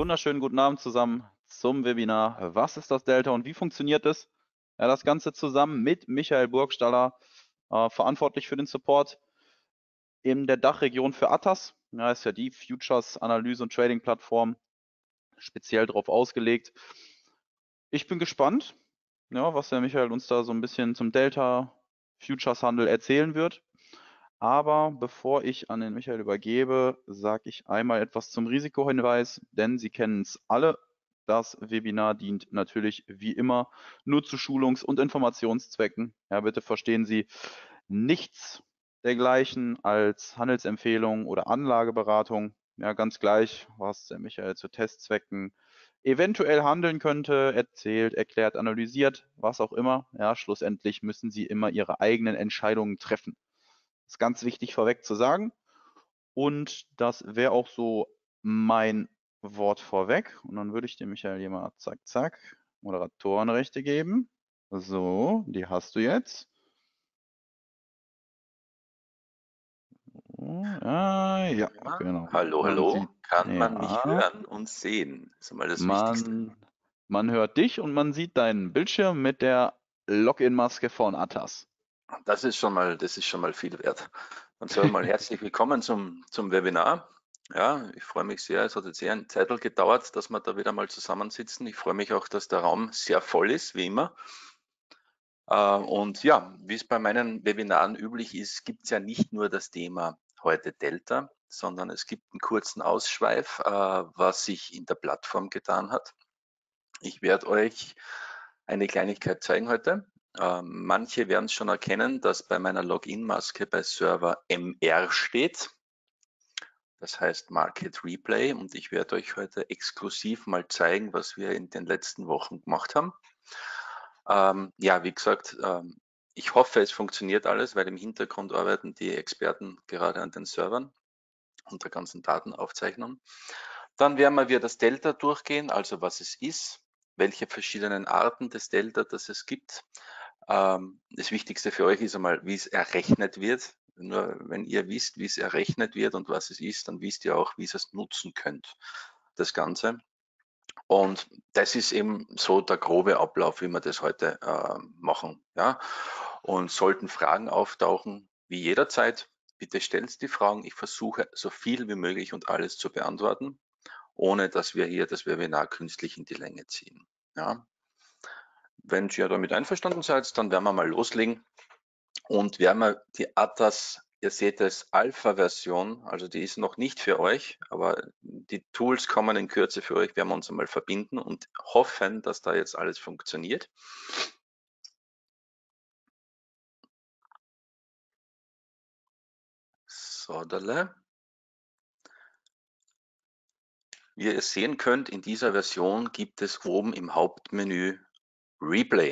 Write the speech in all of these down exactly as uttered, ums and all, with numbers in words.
wunderschönen guten Abend zusammen zum Webinar Was ist das Delta und wie funktioniert es? Ja, das Ganze zusammen mit Michael Burgstaller, äh, verantwortlich für den Support in der Dachregion für Atas. Ja, ist ja die Futures-Analyse- und Trading-Plattform, speziell darauf ausgelegt. Ich bin gespannt, ja, was der Michael uns da so ein bisschen zum Delta-Futures-Handel erzählen wird. Aber bevor ich an den Michael übergebe, sage ich einmal etwas zum Risikohinweis, denn Sie kennen es alle. Das Webinar dient natürlich wie immer nur zu Schulungs- und Informationszwecken. Ja, bitte verstehen Sie nichts dergleichen als Handelsempfehlung oder Anlageberatung. Ja, ganz gleich, was der Michael zu Testzwecken eventuell handeln könnte, erzählt, erklärt, analysiert, was auch immer. Ja, schlussendlich müssen Sie immer Ihre eigenen Entscheidungen treffen. Das ist ganz wichtig vorweg zu sagen. Und das wäre auch so mein Wort vorweg. Und dann würde ich dem Michael hier mal zack, zack, Moderatorenrechte geben. So, die hast du jetzt. Ah, ja, Ja, genau. hallo, Man hallo. sieht, Kann man mich ja, hören und sehen? Das ist einmal das Wichtigste. man, man hört dich und man sieht deinen Bildschirm mit der Login-Maske von Atas. Das ist schon mal, das ist schon mal viel wert. Dann sagen wir mal herzlich willkommen zum, zum Webinar. Ja, ich freue mich sehr. Es hat jetzt sehr ein Zeitl gedauert, dass wir da wieder mal zusammensitzen. Ich freue mich auch, dass der Raum sehr voll ist, wie immer. Äh, Und ja, wie es bei meinen Webinaren üblich ist, gibt es ja nicht nur das Thema heute Delta, sondern es gibt einen kurzen Ausschweif, äh, was sich in der Plattform getan hat. Ich werde euch eine Kleinigkeit zeigen heute. Ähm, manche werden es schon erkennen, dass bei meiner Login-Maske bei Server M R steht. Das heißt Market Replay, und ich werde euch heute exklusiv mal zeigen, was wir in den letzten Wochen gemacht haben. Ähm, ja, wie gesagt, ähm, ich hoffe, es funktioniert alles, weil im Hintergrund arbeiten die Experten gerade an den Servern und der ganzen Datenaufzeichnung. Dann werden wir wieder das Delta durchgehen, also was es ist, welche verschiedenen Arten des Delta das es gibt. Ähm, das Wichtigste für euch ist einmal, wie es errechnet wird. Nur wenn ihr wisst, wie es errechnet wird und was es ist, dann wisst ihr auch, wie ihr es nutzen könnt, das Ganze. Und das ist eben so der grobe Ablauf, wie wir das heute äh, machen. Ja? Und sollten Fragen auftauchen, wie jederzeit, bitte stellt die Fragen. Ich versuche so viel wie möglich und alles zu beantworten, ohne dass wir hier das Webinar künstlich in die Länge ziehen. Ja? Wenn ihr damit einverstanden seid, dann werden wir mal loslegen und werden wir die Atas, ihr seht es, Alpha-Version, also die ist noch nicht für euch, aber die Tools kommen in Kürze für euch, werden wir uns einmal verbinden und hoffen, dass da jetzt alles funktioniert. So, dale. Wie ihr sehen könnt, in dieser Version gibt es oben im Hauptmenü Replay.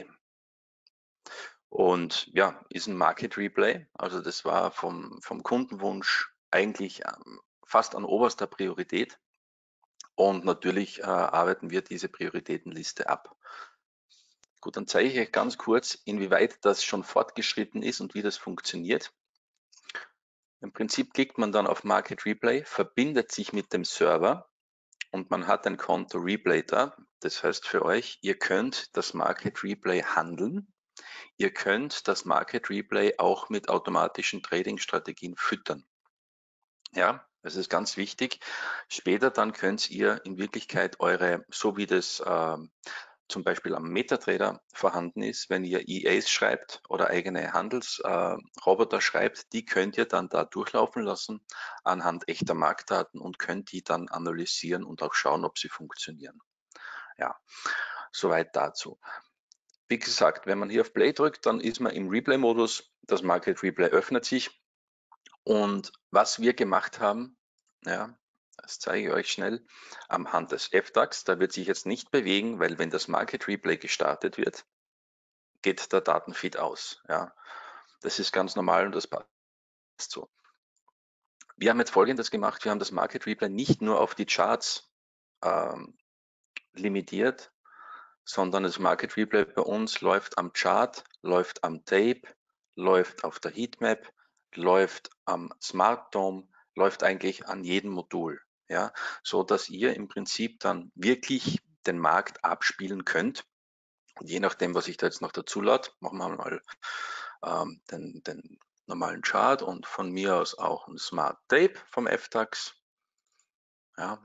Und ja, ist ein Market Replay. Also das war vom, vom Kundenwunsch eigentlich ähm, fast an oberster Priorität. Und natürlich äh, arbeiten wir diese Prioritätenliste ab. Gut, dann zeige ich euch ganz kurz, inwieweit das schon fortgeschritten ist und wie das funktioniert. Im Prinzip klickt man dann auf Market Replay, verbindet sich mit dem Server und man hat ein Konto Replay da. Das heißt für euch, ihr könnt das Market Replay handeln. Ihr könnt das Market Replay auch mit automatischen Trading-Strategien füttern. Ja, das ist ganz wichtig. Später dann könnt ihr in Wirklichkeit eure, so wie das äh, zum Beispiel am MetaTrader vorhanden ist, wenn ihr E As schreibt oder eigene Handelsroboter äh, schreibt, die könnt ihr dann da durchlaufen lassen anhand echter Marktdaten und könnt die dann analysieren und auch schauen, ob sie funktionieren. Ja, soweit dazu. Wie gesagt, wenn man hier auf Play drückt, dann ist man im Replay-Modus. Das Market Replay öffnet sich. Und was wir gemacht haben, ja, das zeige ich euch schnell am Hand des F DAX. Da wird sich jetzt nicht bewegen, weil wenn das Market Replay gestartet wird, geht der Datenfeed aus. Ja, das ist ganz normal und das passt so. Wir haben jetzt Folgendes gemacht. Wir haben das Market Replay nicht nur auf die Charts ähm, limitiert, sondern das Market Replay bei uns läuft am Chart, läuft am Tape, läuft auf der Heatmap, läuft am Smart Dome, läuft eigentlich an jedem Modul. ja, so dass ihr im Prinzip dann wirklich den Markt abspielen könnt. Und je nachdem, was ich da jetzt noch dazu lade, machen wir mal ähm, den, den normalen Chart und von mir aus auch ein Smart Tape vom F DAX. Ja.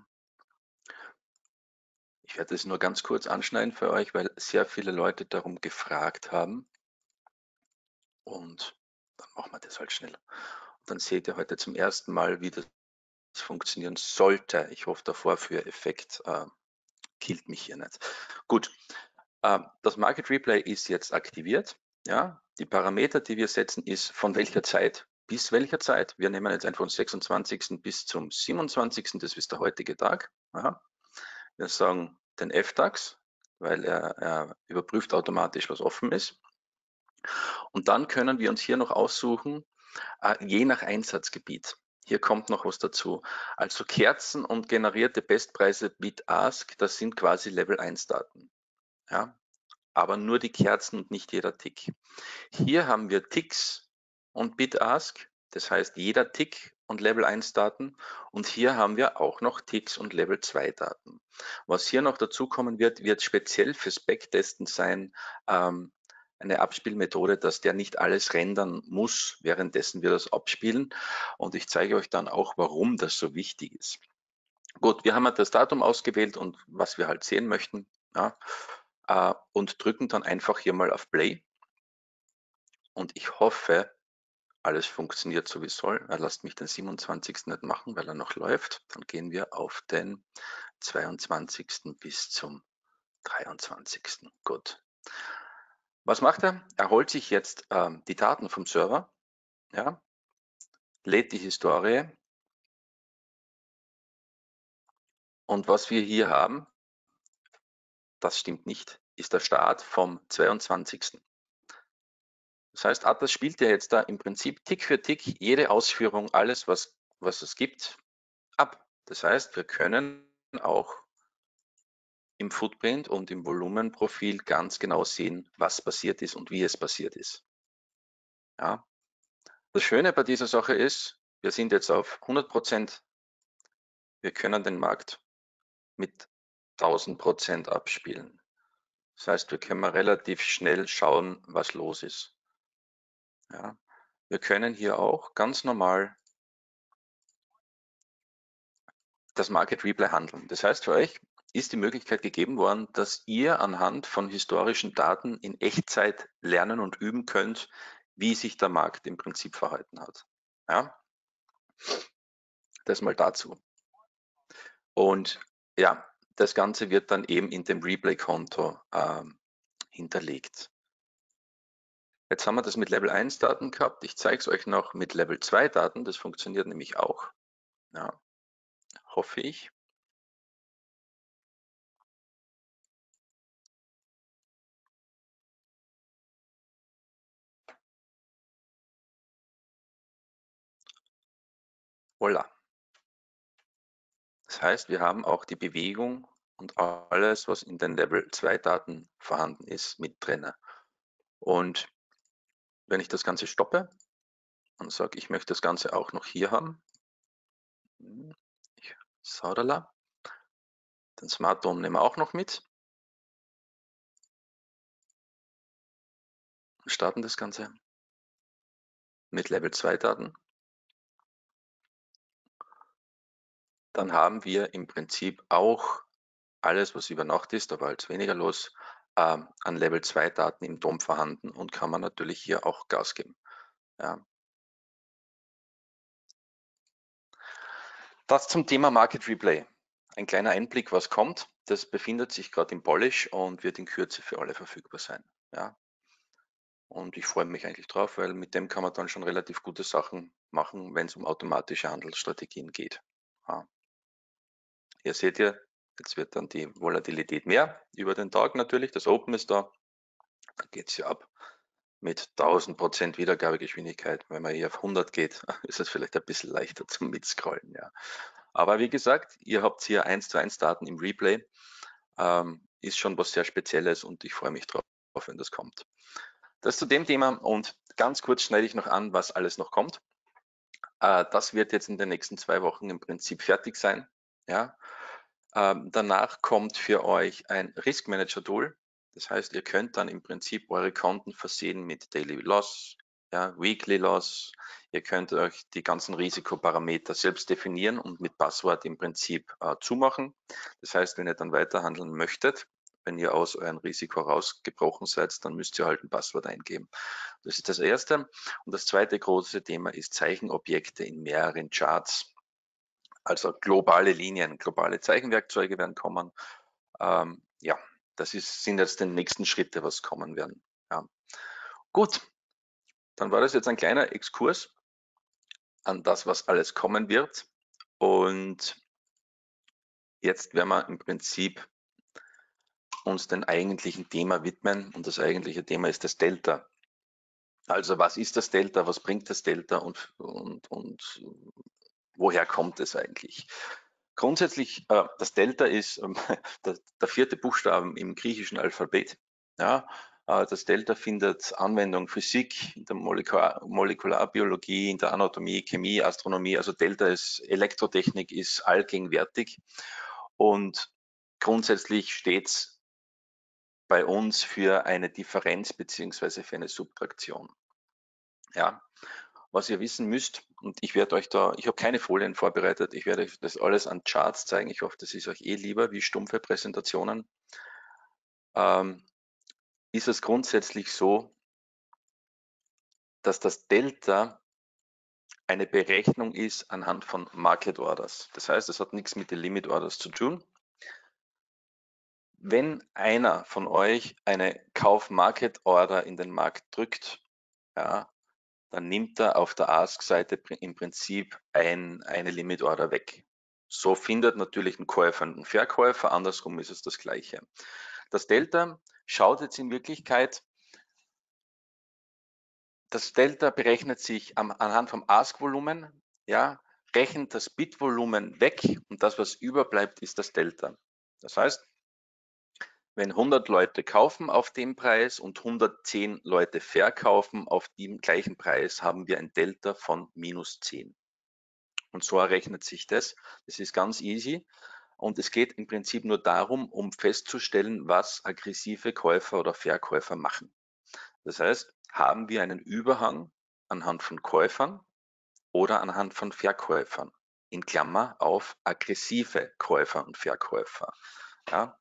Ich werde es nur ganz kurz anschneiden für euch, weil sehr viele Leute darum gefragt haben. Und dann machen wir das halt schnell. Und dann seht ihr heute zum ersten Mal, wie das funktionieren sollte. Ich hoffe, der Vorführeffekt äh, killt mich hier nicht. Gut, äh, das Market Replay ist jetzt aktiviert. Ja, die Parameter, die wir setzen, ist von welcher Zeit bis welcher Zeit. Wir nehmen jetzt einfach von sechsundzwanzigsten bis zum siebenundzwanzigsten Das ist der heutige Tag. Ja. Wir sagen den F DAX, weil er, er überprüft automatisch, was offen ist. Und dann können wir uns hier noch aussuchen, äh, je nach Einsatzgebiet. Hier kommt noch was dazu. Also Kerzen und generierte Bestpreise Bid-Ask, das sind quasi Level eins Daten. Ja, aber nur die Kerzen und nicht jeder Tick. Hier haben wir Ticks und Bid-Ask, das heißt jeder Tick und Level eins Daten. Und hier haben wir auch noch Ticks und Level zwei Daten. Was hier noch dazu kommen wird, wird speziell fürs Backtesten sein, ähm, eine Abspielmethode, dass der nicht alles rendern muss, währenddessen wir das abspielen. Und ich zeige euch dann auch, warum das so wichtig ist. Gut, wir haben das Datum ausgewählt und was wir halt sehen möchten. Ja, äh, und drücken dann einfach hier mal auf Play. Und ich hoffe, alles funktioniert so wie es soll. Er lasst mich den siebenundzwanzigsten nicht machen, weil er noch läuft. Dann gehen wir auf den zweiundzwanzigsten bis zum dreiundzwanzigsten Gut. Was macht er? Er holt sich jetzt ähm, die Daten vom Server, ja, lädt die Historie. Und was wir hier haben, das stimmt nicht, ist der Start vom zweiundzwanzigsten Das heißt, Atlas spielt ja jetzt da im Prinzip Tick für Tick jede Ausführung, alles, was, was es gibt, ab. Das heißt, wir können auch im Footprint und im Volumenprofil ganz genau sehen, was passiert ist und wie es passiert ist. Ja. Das Schöne bei dieser Sache ist, wir sind jetzt auf hundert Prozent. Wir können den Markt mit tausend Prozent abspielen. Das heißt, wir können relativ schnell schauen, was los ist. Ja. Wir können hier auch ganz normal das Market Replay handeln. Das heißt, für euch ist die Möglichkeit gegeben worden, dass ihr anhand von historischen Daten in Echtzeit lernen und üben könnt, wie sich der Markt im Prinzip verhalten hat. Ja, das mal dazu. Und ja, das Ganze wird dann eben in dem Replay-Konto ähm, hinterlegt. Jetzt haben wir das mit Level eins Daten gehabt. Ich zeige es euch noch mit Level zwei Daten. Das funktioniert nämlich auch. Ja, hoffe ich. Voila. Das heißt, wir haben auch die Bewegung und alles, was in den Level zwei Daten vorhanden ist, mit drin. Und wenn ich das Ganze stoppe und sage, ich möchte das Ganze auch noch hier haben, ich, Saudala, den Smart Dome nehmen wir auch noch mit und starten das Ganze mit Level zwei Daten. Dann haben wir im Prinzip auch alles, was über Nacht ist, aber als weniger los, ähm, an Level zwei Daten im Dom vorhanden und kann man natürlich hier auch Gas geben. Ja. Das zum Thema Market Replay. Ein kleiner Einblick, was kommt. Das befindet sich gerade im Polish und wird in Kürze für alle verfügbar sein. Ja. Und ich freue mich eigentlich drauf, weil mit dem kann man dann schon relativ gute Sachen machen, wenn es um automatische Handelsstrategien geht. Ja. Hier seht ihr, jetzt wird dann die Volatilität mehr über den Tag natürlich. Das Open ist da. Dann geht es ja ab mit tausend Prozent Wiedergabegeschwindigkeit. Wenn man hier auf hundert geht, ist es vielleicht ein bisschen leichter zum Mitscrollen. Ja. Aber wie gesagt, ihr habt hier eins zu eins Daten im Replay. Ähm, ist schon was sehr Spezielles und ich freue mich drauf, wenn das kommt. Das zu dem Thema und ganz kurz schneide ich noch an, was alles noch kommt. Äh, das wird jetzt in den nächsten zwei Wochen im Prinzip fertig sein. Ja? Ähm, danach kommt für euch ein Risk Manager Tool. Das heißt, ihr könnt dann im Prinzip eure Konten versehen mit Daily Loss, ja, Weekly Loss. Ihr könnt euch die ganzen Risikoparameter selbst definieren und mit Passwort im Prinzip äh, zumachen. Das heißt, wenn ihr dann weiterhandeln möchtet, wenn ihr aus eurem Risiko rausgebrochen seid, dann müsst ihr halt ein Passwort eingeben. Das ist das erste. Und das zweite große Thema ist Zeichenobjekte in mehreren Charts. Also globale Linien, globale Zeichenwerkzeuge werden kommen. Ähm, ja, das ist, sind jetzt die nächsten Schritte, was kommen werden. Ja. Gut, dann war das jetzt ein kleiner Exkurs an das, was alles kommen wird. Und jetzt werden wir im Prinzip uns dem eigentlichen Thema widmen. Und das eigentliche Thema ist das Delta. Also was ist das Delta, was bringt das Delta und, und, und woher kommt es eigentlich? Grundsätzlich, äh, das Delta ist ähm, der, der vierte Buchstaben im griechischen Alphabet. Ja, äh, das Delta findet Anwendung Physik, in der Molekular Molekularbiologie, in der Anatomie, Chemie, Astronomie. Also Delta ist Elektrotechnik, ist allgegenwärtig. Und grundsätzlich steht es bei uns für eine Differenz beziehungsweise für eine Subtraktion. Ja, was ihr wissen müsst, und ich werde euch da, ich habe keine Folien vorbereitet, ich werde euch das alles an Charts zeigen. Ich hoffe, das ist euch eh lieber wie stumpfe Präsentationen. Ähm, ist es grundsätzlich so, dass das Delta eine Berechnung ist anhand von Market Orders. Das heißt, es hat nichts mit den Limit Orders zu tun. Wenn einer von euch eine Kauf-Market Order in den Markt drückt, ja, dann nimmt er auf der Ask-Seite im Prinzip ein, eine Limit Order weg. So findet natürlich ein Käufer einen Verkäufer, andersrum ist es das Gleiche. Das Delta schaut jetzt in Wirklichkeit, das Delta berechnet sich am, anhand vom Ask-Volumen, ja, rechnet das Bit-Volumen weg und das, was überbleibt, ist das Delta. Das heißt, wenn hundert Leute kaufen auf dem Preis und hundertzehn Leute verkaufen auf dem gleichen Preis, haben wir ein Delta von minus zehn. Und so errechnet sich das. Das ist ganz easy. Und es geht im Prinzip nur darum, um festzustellen, was aggressive Käufer oder Verkäufer machen. Das heißt, haben wir einen Überhang anhand von Käufern oder anhand von Verkäufern? In Klammer auf aggressive Käufer und Verkäufer. Ja.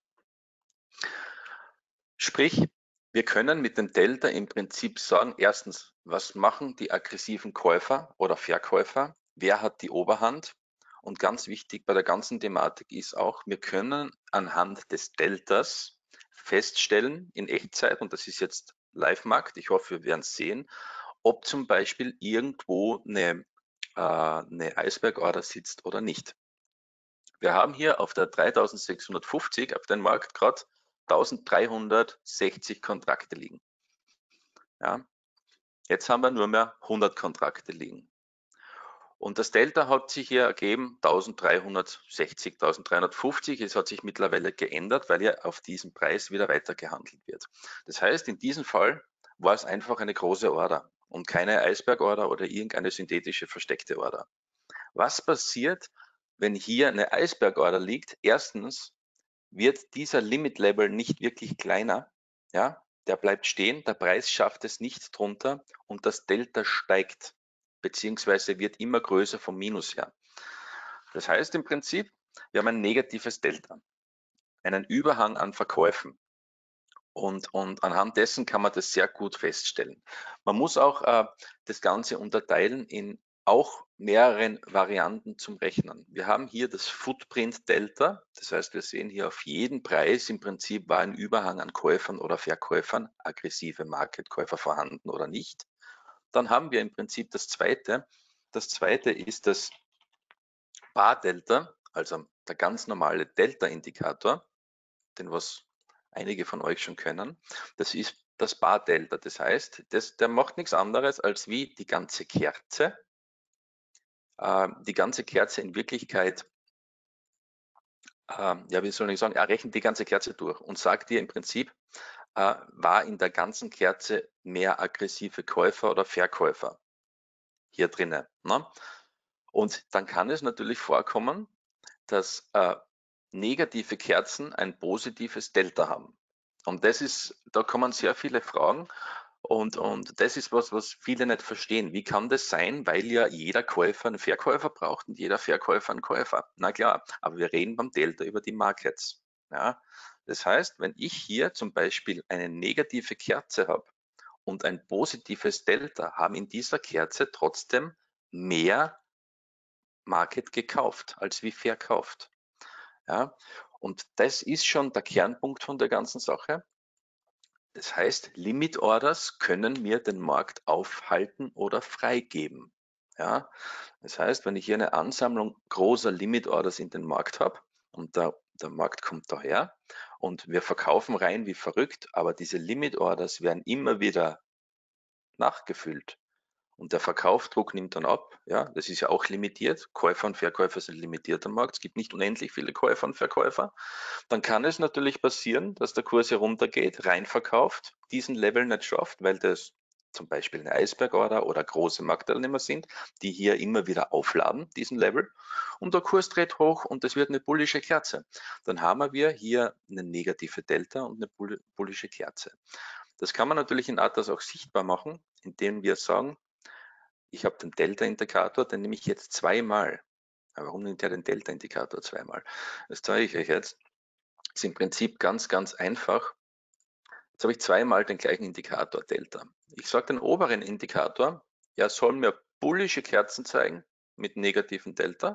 Sprich, wir können mit dem Delta im Prinzip sagen, erstens, was machen die aggressiven Käufer oder Verkäufer? Wer hat die Oberhand? Und ganz wichtig bei der ganzen Thematik ist auch, wir können anhand des Deltas feststellen in Echtzeit, und das ist jetzt Live-Markt, ich hoffe, wir werden es sehen, ob zum Beispiel irgendwo eine, äh, eine Eisberg-Order sitzt oder nicht. Wir haben hier auf der dreitausendsechshundertfünfzig auf dem Markt gerade eintausenddreihundertsechzig Kontrakte liegen. Ja, jetzt haben wir nur mehr hundert Kontrakte liegen. Und das Delta hat sich hier ergeben eintausenddreihundertsechzig, eintausenddreihundertfünfzig. Es hat sich mittlerweile geändert, weil ja auf diesem Preis wieder weitergehandelt wird. Das heißt, in diesem Fall war es einfach eine große Order und keine Eisberg-Order oder irgendeine synthetische versteckte Order. Was passiert, wenn hier eine Eisberg-Order liegt? Erstens wird dieser Limit Level nicht wirklich kleiner, ja, der bleibt stehen, der Preis schafft es nicht drunter und das Delta steigt, beziehungsweise wird immer größer vom Minus her. Das heißt im Prinzip, wir haben ein negatives Delta, einen Überhang an Verkäufen. Und, und anhand dessen kann man das sehr gut feststellen. Man muss auch äh, das Ganze unterteilen in auch mehreren Varianten zum Rechnen. Wir haben hier das Footprint Delta, das heißt, wir sehen hier auf jeden Preis im Prinzip war ein Überhang an Käufern oder Verkäufern, aggressive Market-Käufer vorhanden oder nicht. Dann haben wir im Prinzip das zweite. Das zweite ist das Bar Delta, also der ganz normale Delta-Indikator, den was einige von euch schon können. Das ist das Bar Delta. Das heißt, das, der macht nichts anderes als wie die ganze Kerze. Äh, die ganze Kerze in Wirklichkeit, äh, ja, wie soll ich sagen, er rechnet die ganze Kerze durch und sagt dir im Prinzip, äh, war in der ganzen Kerze mehr aggressive Käufer oder Verkäufer hier drinnen. Ne? Und dann kann es natürlich vorkommen, dass äh, negative Kerzen ein positives Delta haben. Und das ist, da kommen sehr viele Fragen. Und, und das ist was, was viele nicht verstehen. Wie kann das sein? Weil ja jeder Käufer einen Verkäufer braucht und jeder Verkäufer einen Käufer. Na klar, aber wir reden beim Delta über die Markets. Ja? Das heißt, wenn ich hier zum Beispiel eine negative Kerze habe und ein positives Delta, haben in dieser Kerze trotzdem mehr Market gekauft als wie verkauft. Ja? Und das ist schon der Kernpunkt von der ganzen Sache. Das heißt, Limit Orders können mir den Markt aufhalten oder freigeben. Ja, das heißt, wenn ich hier eine Ansammlung großer Limit Orders in den Markt habe und der, der Markt kommt daher und wir verkaufen rein wie verrückt, aber diese Limit Orders werden immer wieder nachgefüllt. Und der Verkaufsdruck nimmt dann ab. Ja, das ist ja auch limitiert. Käufer und Verkäufer sind limitiert am Markt. Es gibt nicht unendlich viele Käufer und Verkäufer. Dann kann es natürlich passieren, dass der Kurs hier runtergeht, rein verkauft, diesen Level nicht schafft, weil das zum Beispiel eine Eisberg-Order oder große Marktteilnehmer sind, die hier immer wieder aufladen, diesen Level. Und der Kurs dreht hoch und das wird eine bullische Kerze. Dann haben wir hier eine negative Delta und eine bullische Kerze. Das kann man natürlich in Atas auch sichtbar machen, indem wir sagen, ich habe den Delta-Indikator, den nehme ich jetzt zweimal. Aber warum nimmt er den Delta-Indikator zweimal? Das zeige ich euch jetzt. Das ist im Prinzip ganz, ganz einfach. Jetzt habe ich zweimal den gleichen Indikator Delta. Ich sage den oberen Indikator, er soll mir bullische Kerzen zeigen mit negativen Delta.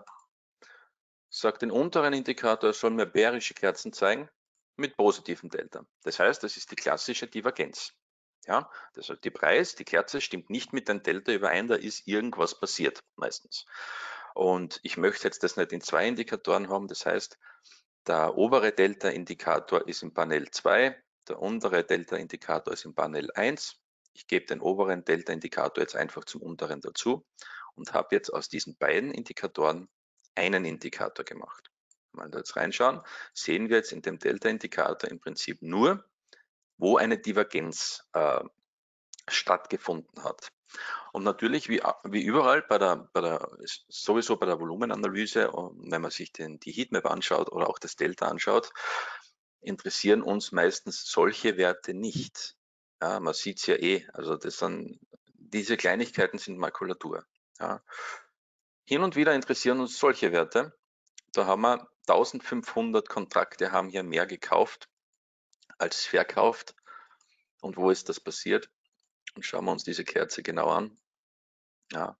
Ich sage den unteren Indikator, er soll mir bärische Kerzen zeigen mit positivem Delta. Das heißt, das ist die klassische Divergenz. Ja, das heißt, die Preis, die Kerze stimmt nicht mit dem Delta überein, da ist irgendwas passiert meistens. Und ich möchte jetzt das nicht in zwei Indikatoren haben, das heißt, der obere Delta-Indikator ist im Panel zwei, der untere Delta-Indikator ist im Panel eins. Ich gebe den oberen Delta-Indikator jetzt einfach zum unteren dazu und habe jetzt aus diesen beiden Indikatoren einen Indikator gemacht. Wenn wir da jetzt reinschauen, sehen wir jetzt in dem Delta-Indikator im Prinzip nur, wo eine Divergenz äh, stattgefunden hat. Und natürlich, wie, wie überall, bei der, bei der, sowieso bei der Volumenanalyse, wenn man sich den, die Heatmap anschaut oder auch das Delta anschaut, interessieren uns meistens solche Werte nicht. Ja, man sieht es ja eh, also das sind, diese Kleinigkeiten sind Makulatur. Ja. Hin und wieder interessieren uns solche Werte. Da haben wir eintausendfünfhundert Kontrakte haben hier mehr gekauft als verkauft. Und wo ist das passiert? Und schauen wir uns diese Kerze genau an. Ja.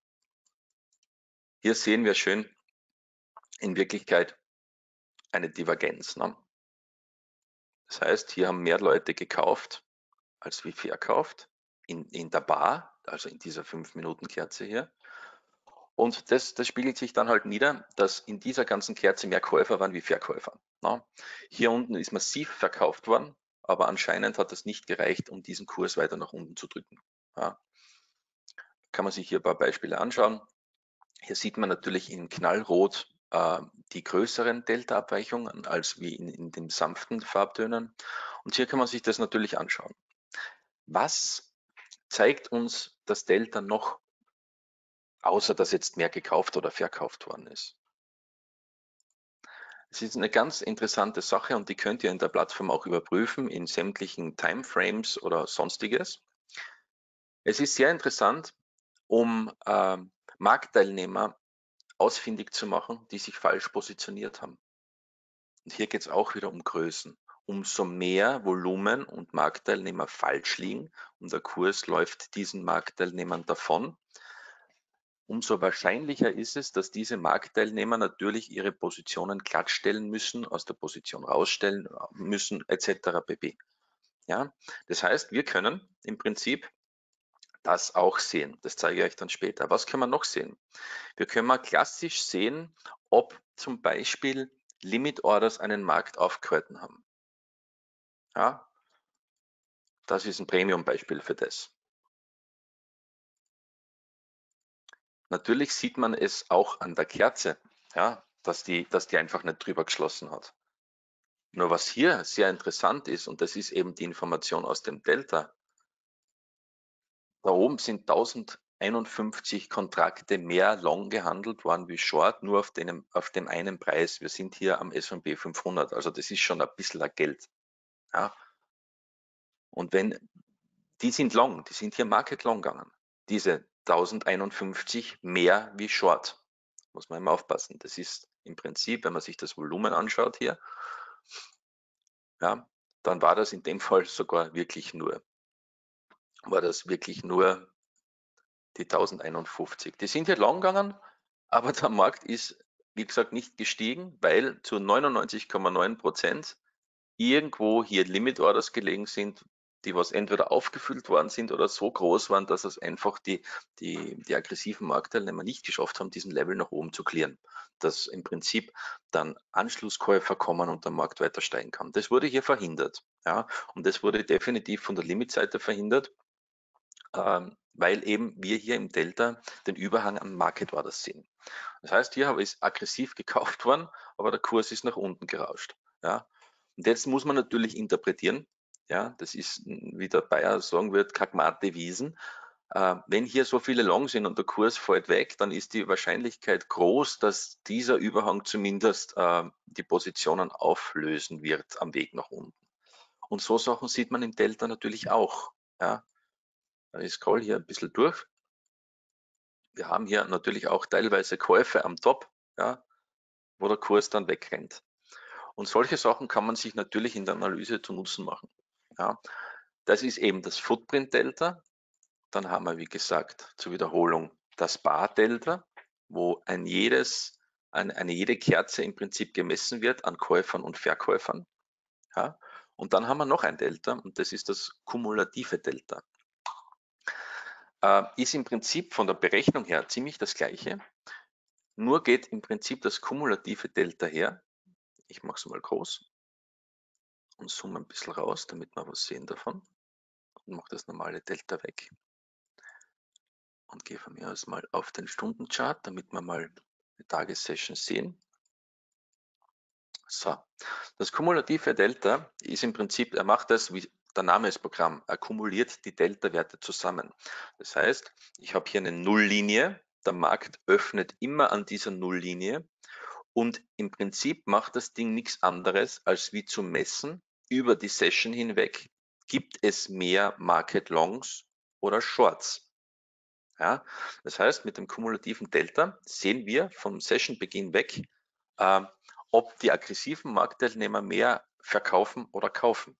Hier sehen wir schön in Wirklichkeit eine Divergenz. Ne? Das heißt, hier haben mehr Leute gekauft als wie verkauft in, in der Bar, also in dieser fünf Minuten Kerze hier. Und das, das spiegelt sich dann halt nieder, dass in dieser ganzen Kerze mehr Käufer waren wie Verkäufer. Ne? Hier unten ist massiv verkauft worden, aber anscheinend hat das nicht gereicht, um diesen Kurs weiter nach unten zu drücken. Ja? Kann man sich hier ein paar Beispiele anschauen. Hier sieht man natürlich in Knallrot äh, die größeren Delta-Abweichungen als wie in, in den sanften Farbtönen. Und hier kann man sich das natürlich anschauen. Was zeigt uns das Delta noch, außer dass jetzt mehr gekauft oder verkauft worden ist? Es ist eine ganz interessante Sache und die könnt ihr in der Plattform auch überprüfen in sämtlichen Timeframes oder sonstiges. Es ist sehr interessant, um äh, Marktteilnehmer ausfindig zu machen, die sich falsch positioniert haben. Und hier geht es auch wieder um Größen. Umso mehr Volumen und Marktteilnehmer falsch liegen und der Kurs läuft diesen Marktteilnehmern davon, umso wahrscheinlicher ist es, dass diese Marktteilnehmer natürlich ihre Positionen glattstellen müssen, aus der Position rausstellen müssen, et cetera pp. Ja, das heißt, wir können im Prinzip das auch sehen. Das zeige ich euch dann später. Was können wir noch sehen? Wir können mal klassisch sehen, ob zum Beispiel Limit Orders einen Markt aufgehalten haben. Ja, das ist ein Premium-Beispiel für das. Natürlich sieht man es auch an der Kerze, ja, dass die, dass die einfach nicht drüber geschlossen hat. Nur was hier sehr interessant ist, und das ist eben die Information aus dem Delta, da oben sind einundfünfzig Kontrakte mehr Long gehandelt worden wie Short, nur auf dem, auf dem einen Preis. Wir sind hier am S und P fünfhundert, also das ist schon ein bisschen ein Geld. Ja. Und wenn, die sind Long, die sind hier Market Long gegangen. Diese tausendeinundfünfzig mehr wie Short. Muss man immer aufpassen. Das ist im Prinzip, wenn man sich das Volumen anschaut hier, ja, dann war das in dem Fall sogar wirklich nur, war das wirklich nur die tausendeinundfünfzig. Die sind hier lang gegangen, aber der Markt ist, wie gesagt, nicht gestiegen, weil zu neunundneunzig Komma neun Prozent irgendwo hier Limit Orders gelegen sind, die was entweder aufgefüllt worden sind oder so groß waren, dass es einfach die, die, die aggressiven Marktteilnehmer nicht geschafft haben, diesen Level nach oben zu clearen. Dass im Prinzip dann Anschlusskäufer kommen und der Markt weiter steigen kann. Das wurde hier verhindert. Ja, und das wurde definitiv von der Limitseite verhindert, ähm, weil eben wir hier im Delta den Überhang am Market Orders sehen. Das heißt, hier ist aggressiv gekauft worden, aber der Kurs ist nach unten gerauscht. Ja. Und jetzt muss man natürlich interpretieren, ja, das ist, wie der Bayer sagen wird, Kakmate Wiesen. Äh, wenn hier so viele Long sind und der Kurs fällt weg, dann ist die Wahrscheinlichkeit groß, dass dieser Überhang zumindest äh, die Positionen auflösen wird am Weg nach unten. Und so Sachen sieht man im Delta natürlich auch. Ja. Ich scroll hier ein bisschen durch. Wir haben hier natürlich auch teilweise Käufe am Top, ja, wo der Kurs dann wegrennt. Und solche Sachen kann man sich natürlich in der Analyse zu Nutzen machen. Ja. Das ist eben das Footprint-Delta. Dann haben wir, wie gesagt, zur Wiederholung das Bar-Delta, wo ein jedes, ein, eine jede Kerze im Prinzip gemessen wird an Käufern und Verkäufern. Ja. Und dann haben wir noch ein Delta und das ist das kumulative Delta. Äh, ist im Prinzip von der Berechnung her ziemlich das gleiche, nur geht im Prinzip das kumulative Delta her. Ich mache es mal groß und zoome ein bisschen raus, damit wir was sehen davon. Und mache das normale Delta weg. Und gehe von mir aus mal auf den Stundenchart, damit wir mal eine Tagessession sehen. So, das kumulative Delta ist im Prinzip, er macht das, wie der Name des Programms, er kumuliert die Delta-Werte zusammen. Das heißt, ich habe hier eine Nulllinie, der Markt öffnet immer an dieser Nulllinie und im Prinzip macht das Ding nichts anderes, als wie zu messen, über die Session hinweg, gibt es mehr Market Longs oder Shorts. Ja, das heißt, mit dem kumulativen Delta sehen wir vom Sessionbeginn weg, äh, ob die aggressiven Marktteilnehmer mehr verkaufen oder kaufen.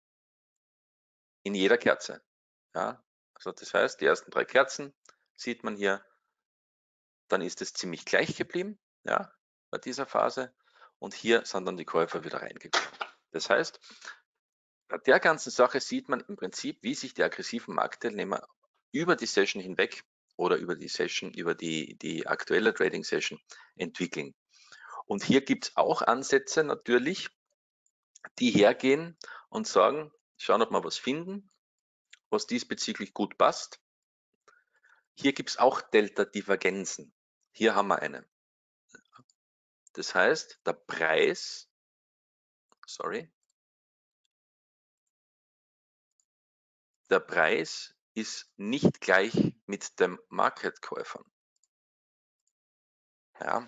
In jeder Kerze. Ja, also das heißt, die ersten drei Kerzen sieht man hier, dann ist es ziemlich gleich geblieben, ja, bei dieser Phase. Und hier sind dann die Käufer wieder reingekommen. Das heißt, bei der ganzen Sache sieht man im Prinzip, wie sich die aggressiven Marktteilnehmer über die Session hinweg oder über die Session, über die, die aktuelle Trading Session entwickeln. Und hier gibt es auch Ansätze natürlich, die hergehen und sagen, schauen, ob wir was finden, was diesbezüglich gut passt. Hier gibt es auch Delta-Divergenzen. Hier haben wir eine. Das heißt, der Preis, sorry, der Preis ist nicht gleich mit dem Market-Käufern. Ja.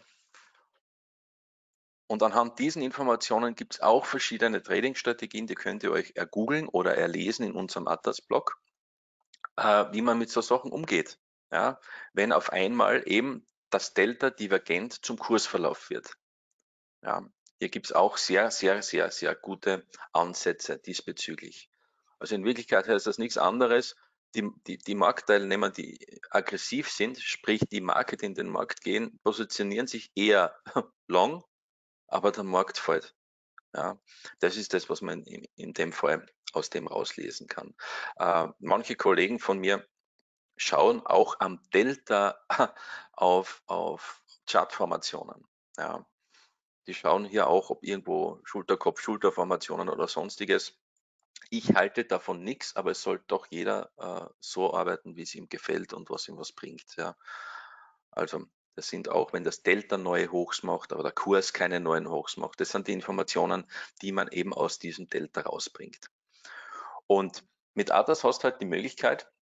Und anhand diesen Informationen gibt es auch verschiedene Trading-Strategien, die könnt ihr euch ergoogeln oder erlesen in unserem Atlas-Blog, äh, wie man mit so Sachen umgeht. Ja. Wenn auf einmal eben das Delta divergent zum Kursverlauf wird. Ja. Hier gibt es auch sehr, sehr, sehr, sehr gute Ansätze diesbezüglich. Also in Wirklichkeit heißt das nichts anderes. Die, die, die Marktteilnehmer, die aggressiv sind, sprich die Market in den Markt gehen, positionieren sich eher long, aber der Markt fällt. Ja, das ist das, was man in, in dem Fall aus dem rauslesen kann. Äh, manche Kollegen von mir schauen auch am Delta auf, auf Chartformationen. Ja, die schauen hier auch, ob irgendwo Schulterkopf, Schulterformationen oder sonstiges. Ich halte davon nichts, aber es sollte doch jeder äh, so arbeiten, wie es ihm gefällt und was ihm was bringt. Ja. Also das sind auch, wenn das Delta neue Hochs macht, aber der Kurs keine neuen Hochs macht. Das sind die Informationen, die man eben aus diesem Delta rausbringt. Und mit Atlas hast du halt die Möglichkeit,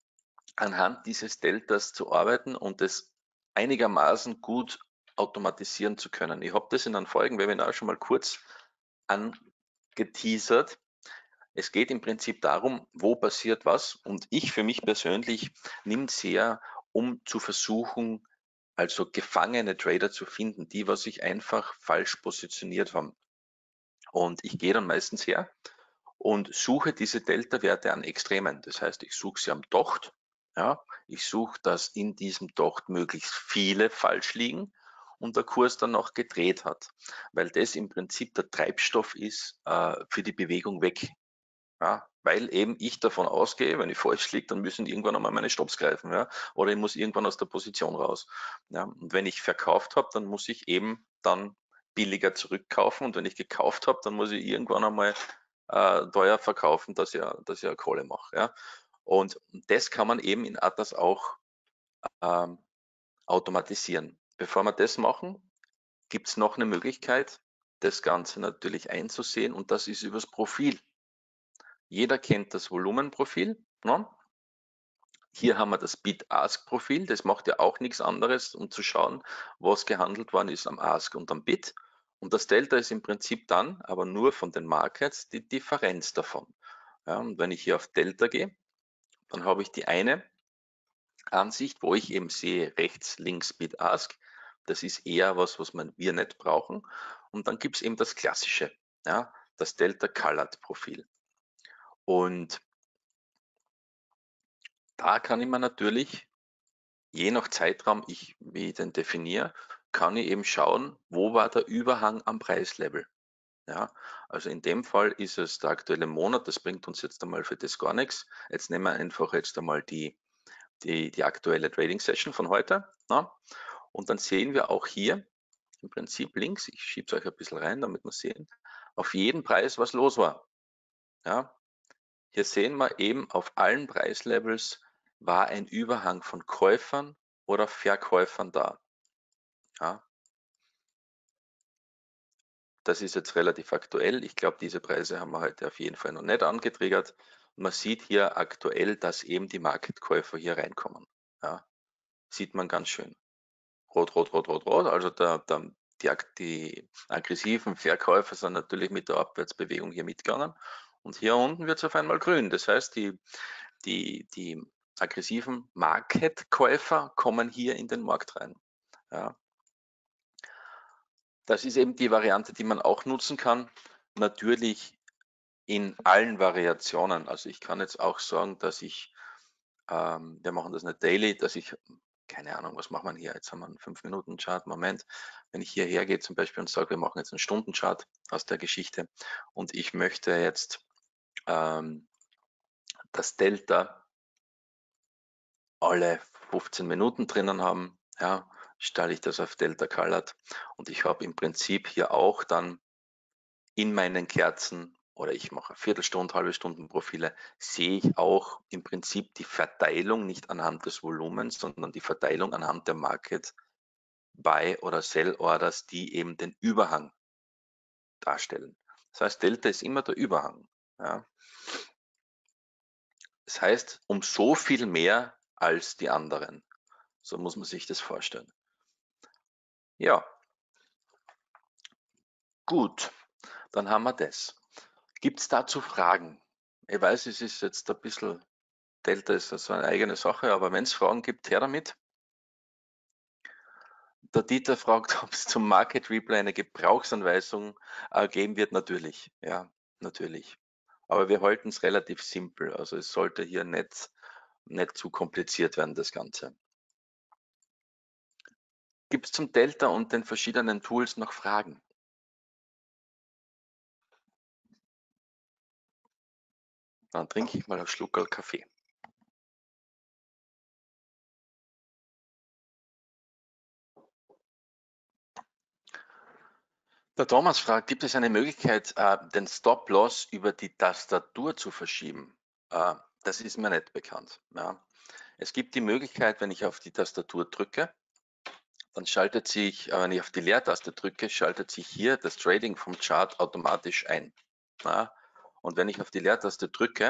anhand dieses Deltas zu arbeiten und es einigermaßen gut automatisieren zu können. Ich habe das in einem vorigen Webinar schon mal kurz angeteasert. Es geht im Prinzip darum, wo passiert was, und ich für mich persönlich nehme es her, um zu versuchen, also gefangene Trader zu finden, die was sich einfach falsch positioniert haben. Und ich gehe dann meistens her und suche diese Delta-Werte an Extremen. Das heißt, ich suche sie am Docht. Ja, ich suche, dass in diesem Docht möglichst viele falsch liegen und der Kurs dann noch gedreht hat, weil das im Prinzip der Treibstoff ist äh, für die Bewegung weg. Ja, weil eben ich davon ausgehe, wenn ich falsch liege, dann müssen irgendwann einmal meine Stops greifen, ja, oder ich muss irgendwann aus der Position raus. Ja, und wenn ich verkauft habe, dann muss ich eben dann billiger zurückkaufen, und wenn ich gekauft habe, dann muss ich irgendwann einmal äh, teuer verkaufen, dass ich, dass ich eine Kohle mache. Ja. Und das kann man eben in Atlas auch ähm, automatisieren. Bevor wir das machen, gibt es noch eine Möglichkeit, das Ganze natürlich einzusehen, und das ist übers Profil. Jeder kennt das Volumenprofil. Ne? Hier haben wir das Bid-Ask-Profil. Das macht ja auch nichts anderes, um zu schauen, was gehandelt worden ist am Ask und am Bid. Und das Delta ist im Prinzip dann, aber nur von den Markets, die Differenz davon. Ja, und wenn ich hier auf Delta gehe, dann habe ich die eine Ansicht, wo ich eben sehe, rechts, links, Bid, Ask. Das ist eher was, was man, wir nicht brauchen. Und dann gibt es eben das klassische, ja, das Delta Colored Profil. Und da kann ich mir natürlich, je nach Zeitraum, ich, wie ich den definiere, kann ich eben schauen, wo war der Überhang am Preislevel. Ja, also in dem Fall ist es der aktuelle Monat, das bringt uns jetzt einmal für das gar nichts. Jetzt nehmen wir einfach jetzt einmal die, die, die aktuelle Trading Session von heute. Ja, und dann sehen wir auch hier im Prinzip links, ich schiebe es euch ein bisschen rein, damit wir sehen, auf jeden Preis, was los war. Ja, hier sehen wir eben, auf allen Preislevels war ein Überhang von Käufern oder Verkäufern da. Ja, das ist jetzt relativ aktuell. Ich glaube, diese Preise haben wir heute auf jeden Fall noch nicht angetriggert. Und man sieht hier aktuell, dass eben die Marketkäufer hier reinkommen. Ja, sieht man ganz schön. Rot, rot, rot, rot, rot. Also der, der, die, die aggressiven Verkäufer sind natürlich mit der Abwärtsbewegung hier mitgegangen. Und hier unten wird es auf einmal grün. Das heißt, die, die, die aggressiven Marketkäufer kommen hier in den Markt rein. Ja. Das ist eben die Variante, die man auch nutzen kann. Natürlich in allen Variationen. Also ich kann jetzt auch sagen, dass ich, ähm, wir machen das nicht daily, dass ich, keine Ahnung, was macht man hier? Jetzt haben wir einen fünf Minuten Chart. Moment, wenn ich hierher gehe zum Beispiel und sage, wir machen jetzt einen Stundenchart aus der Geschichte und ich möchte jetzt ähm, das Delta alle fünfzehn Minuten drinnen haben, ja, stelle ich das auf Delta Colored, und ich habe im Prinzip hier auch dann in meinen Kerzen, oder ich mache Viertelstunde, halbe Stunden Profile, sehe ich auch im Prinzip die Verteilung nicht anhand des Volumens, sondern die Verteilung anhand der Market Buy oder Sell Orders, die eben den Überhang darstellen. Das heißt, Delta ist immer der Überhang. Ja. Das heißt, um so viel mehr als die anderen. So muss man sich das vorstellen. Ja, gut, dann haben wir das. Gibt es dazu Fragen? Ich weiß, es ist jetzt ein bisschen, Delta ist so eine eigene Sache, aber wenn es Fragen gibt, her damit. Der Dieter fragt, ob es zum Market Replay eine Gebrauchsanweisung äh, geben wird. Natürlich, ja, natürlich. Aber wir halten es relativ simpel. Also es sollte hier nicht, nicht zu kompliziert werden, das Ganze. Gibt es zum Delta und den verschiedenen Tools noch Fragen? Dann trinke ich mal einen Schluckerl Kaffee. Der Thomas fragt, gibt es eine Möglichkeit, äh, den Stop-Loss über die Tastatur zu verschieben? Äh, das ist mir nicht bekannt. Ja. Es gibt die Möglichkeit, wenn ich auf die Tastatur drücke, dann schaltet sich, äh, wenn ich auf die Leertaste drücke, schaltet sich hier das Trading vom Chart automatisch ein. Ja. Und wenn ich auf die Leertaste drücke,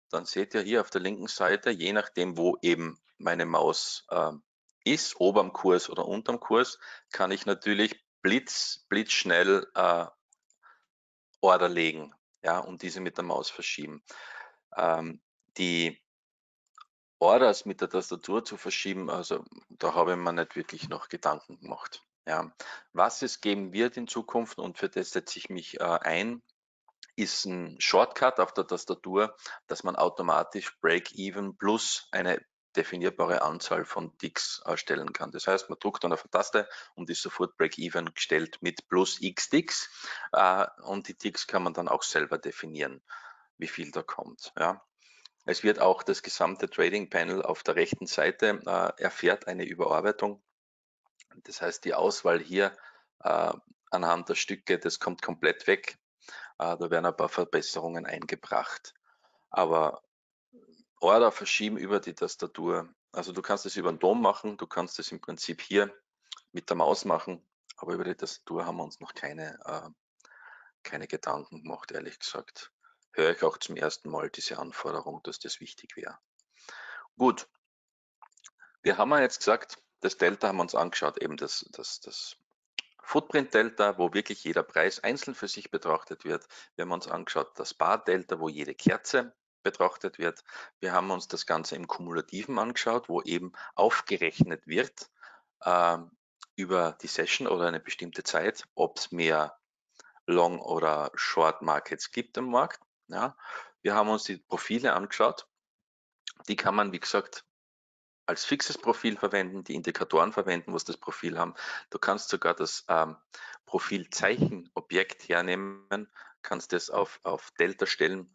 dann seht ihr hier auf der linken Seite, je nachdem, wo eben meine Maus äh, ist, oberm Kurs oder unterm Kurs, kann ich natürlich blitz, blitzschnell äh, Order legen, ja, und diese mit der Maus verschieben. Ähm, die Orders mit der Tastatur zu verschieben, also da habe ich mir nicht wirklich noch Gedanken gemacht. Ja. Was es geben wird in Zukunft, und für das setze ich mich äh, ein, ist ein Shortcut auf der Tastatur, dass man automatisch Break-Even plus eine definierbare Anzahl von Ticks erstellen kann. Das heißt, man drückt dann auf eine Taste und ist sofort Break-Even gestellt mit plus x Ticks, äh, und die Ticks kann man dann auch selber definieren, wie viel da kommt. Ja. Es wird auch das gesamte Trading Panel auf der rechten Seite äh, erfährt eine Überarbeitung. Das heißt, die Auswahl hier äh, anhand der Stücke, das kommt komplett weg. Äh, da werden ein paar Verbesserungen eingebracht. Aber Order verschieben über die Tastatur. Also du kannst es über den D O M machen, du kannst es im Prinzip hier mit der Maus machen, aber über die Tastatur haben wir uns noch keine, äh, keine Gedanken gemacht, ehrlich gesagt. Höre ich auch zum ersten Mal diese Anforderung, dass das wichtig wäre. Gut, wir haben ja jetzt gesagt, das Delta haben wir uns angeschaut, eben das, das, das Footprint Delta, wo wirklich jeder Preis einzeln für sich betrachtet wird. Wir haben uns angeschaut, das Bar Delta, wo jede Kerze betrachtet wird. Wir haben uns das Ganze im Kumulativen angeschaut, wo eben aufgerechnet wird äh, über die Session oder eine bestimmte Zeit, ob es mehr Long- oder Short Markets gibt im Markt. Ja. Wir haben uns die Profile angeschaut. Die kann man, wie gesagt, als fixes Profil verwenden, die Indikatoren verwenden, was das Profil haben. Du kannst sogar das ähm, Profilzeichenobjekt hernehmen, kannst das auf, auf Delta stellen,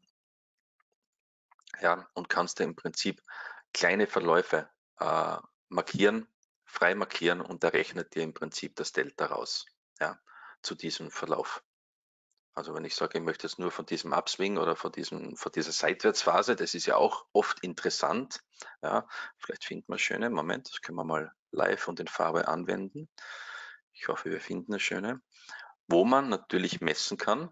ja, und kannst da im Prinzip kleine Verläufe äh, markieren, frei markieren, und er rechnet dir im Prinzip das Delta raus, ja, zu diesem Verlauf. Also wenn ich sage, ich möchte jetzt nur von diesem Upswing oder von, diesem, von dieser Seitwärtsphase, das ist ja auch oft interessant. Ja, vielleicht finden wir schöne, Moment, das können wir mal live und in Farbe anwenden. Ich hoffe, wir finden eine schöne, wo man natürlich messen kann,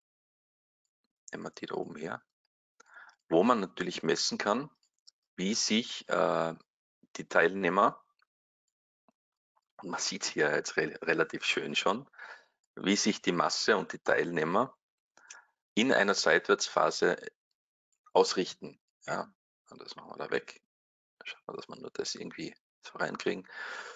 nehmen wir die da oben her, wo man natürlich messen kann, wie sich äh, die Teilnehmer, und man sieht es hier jetzt re relativ schön schon, wie sich die Masse und die Teilnehmer in einer Seitwärtsphase ausrichten. Ja, und das machen wir da weg. Schauen wir, dass wir nur das irgendwie so reinkriegen.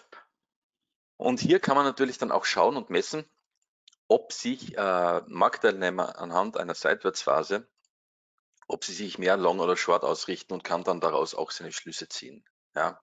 Und hier kann man natürlich dann auch schauen und messen, ob sich äh, Marktteilnehmer anhand einer Seitwärtsphase, ob sie sich mehr Long oder Short ausrichten, und kann dann daraus auch seine Schlüsse ziehen. Ja,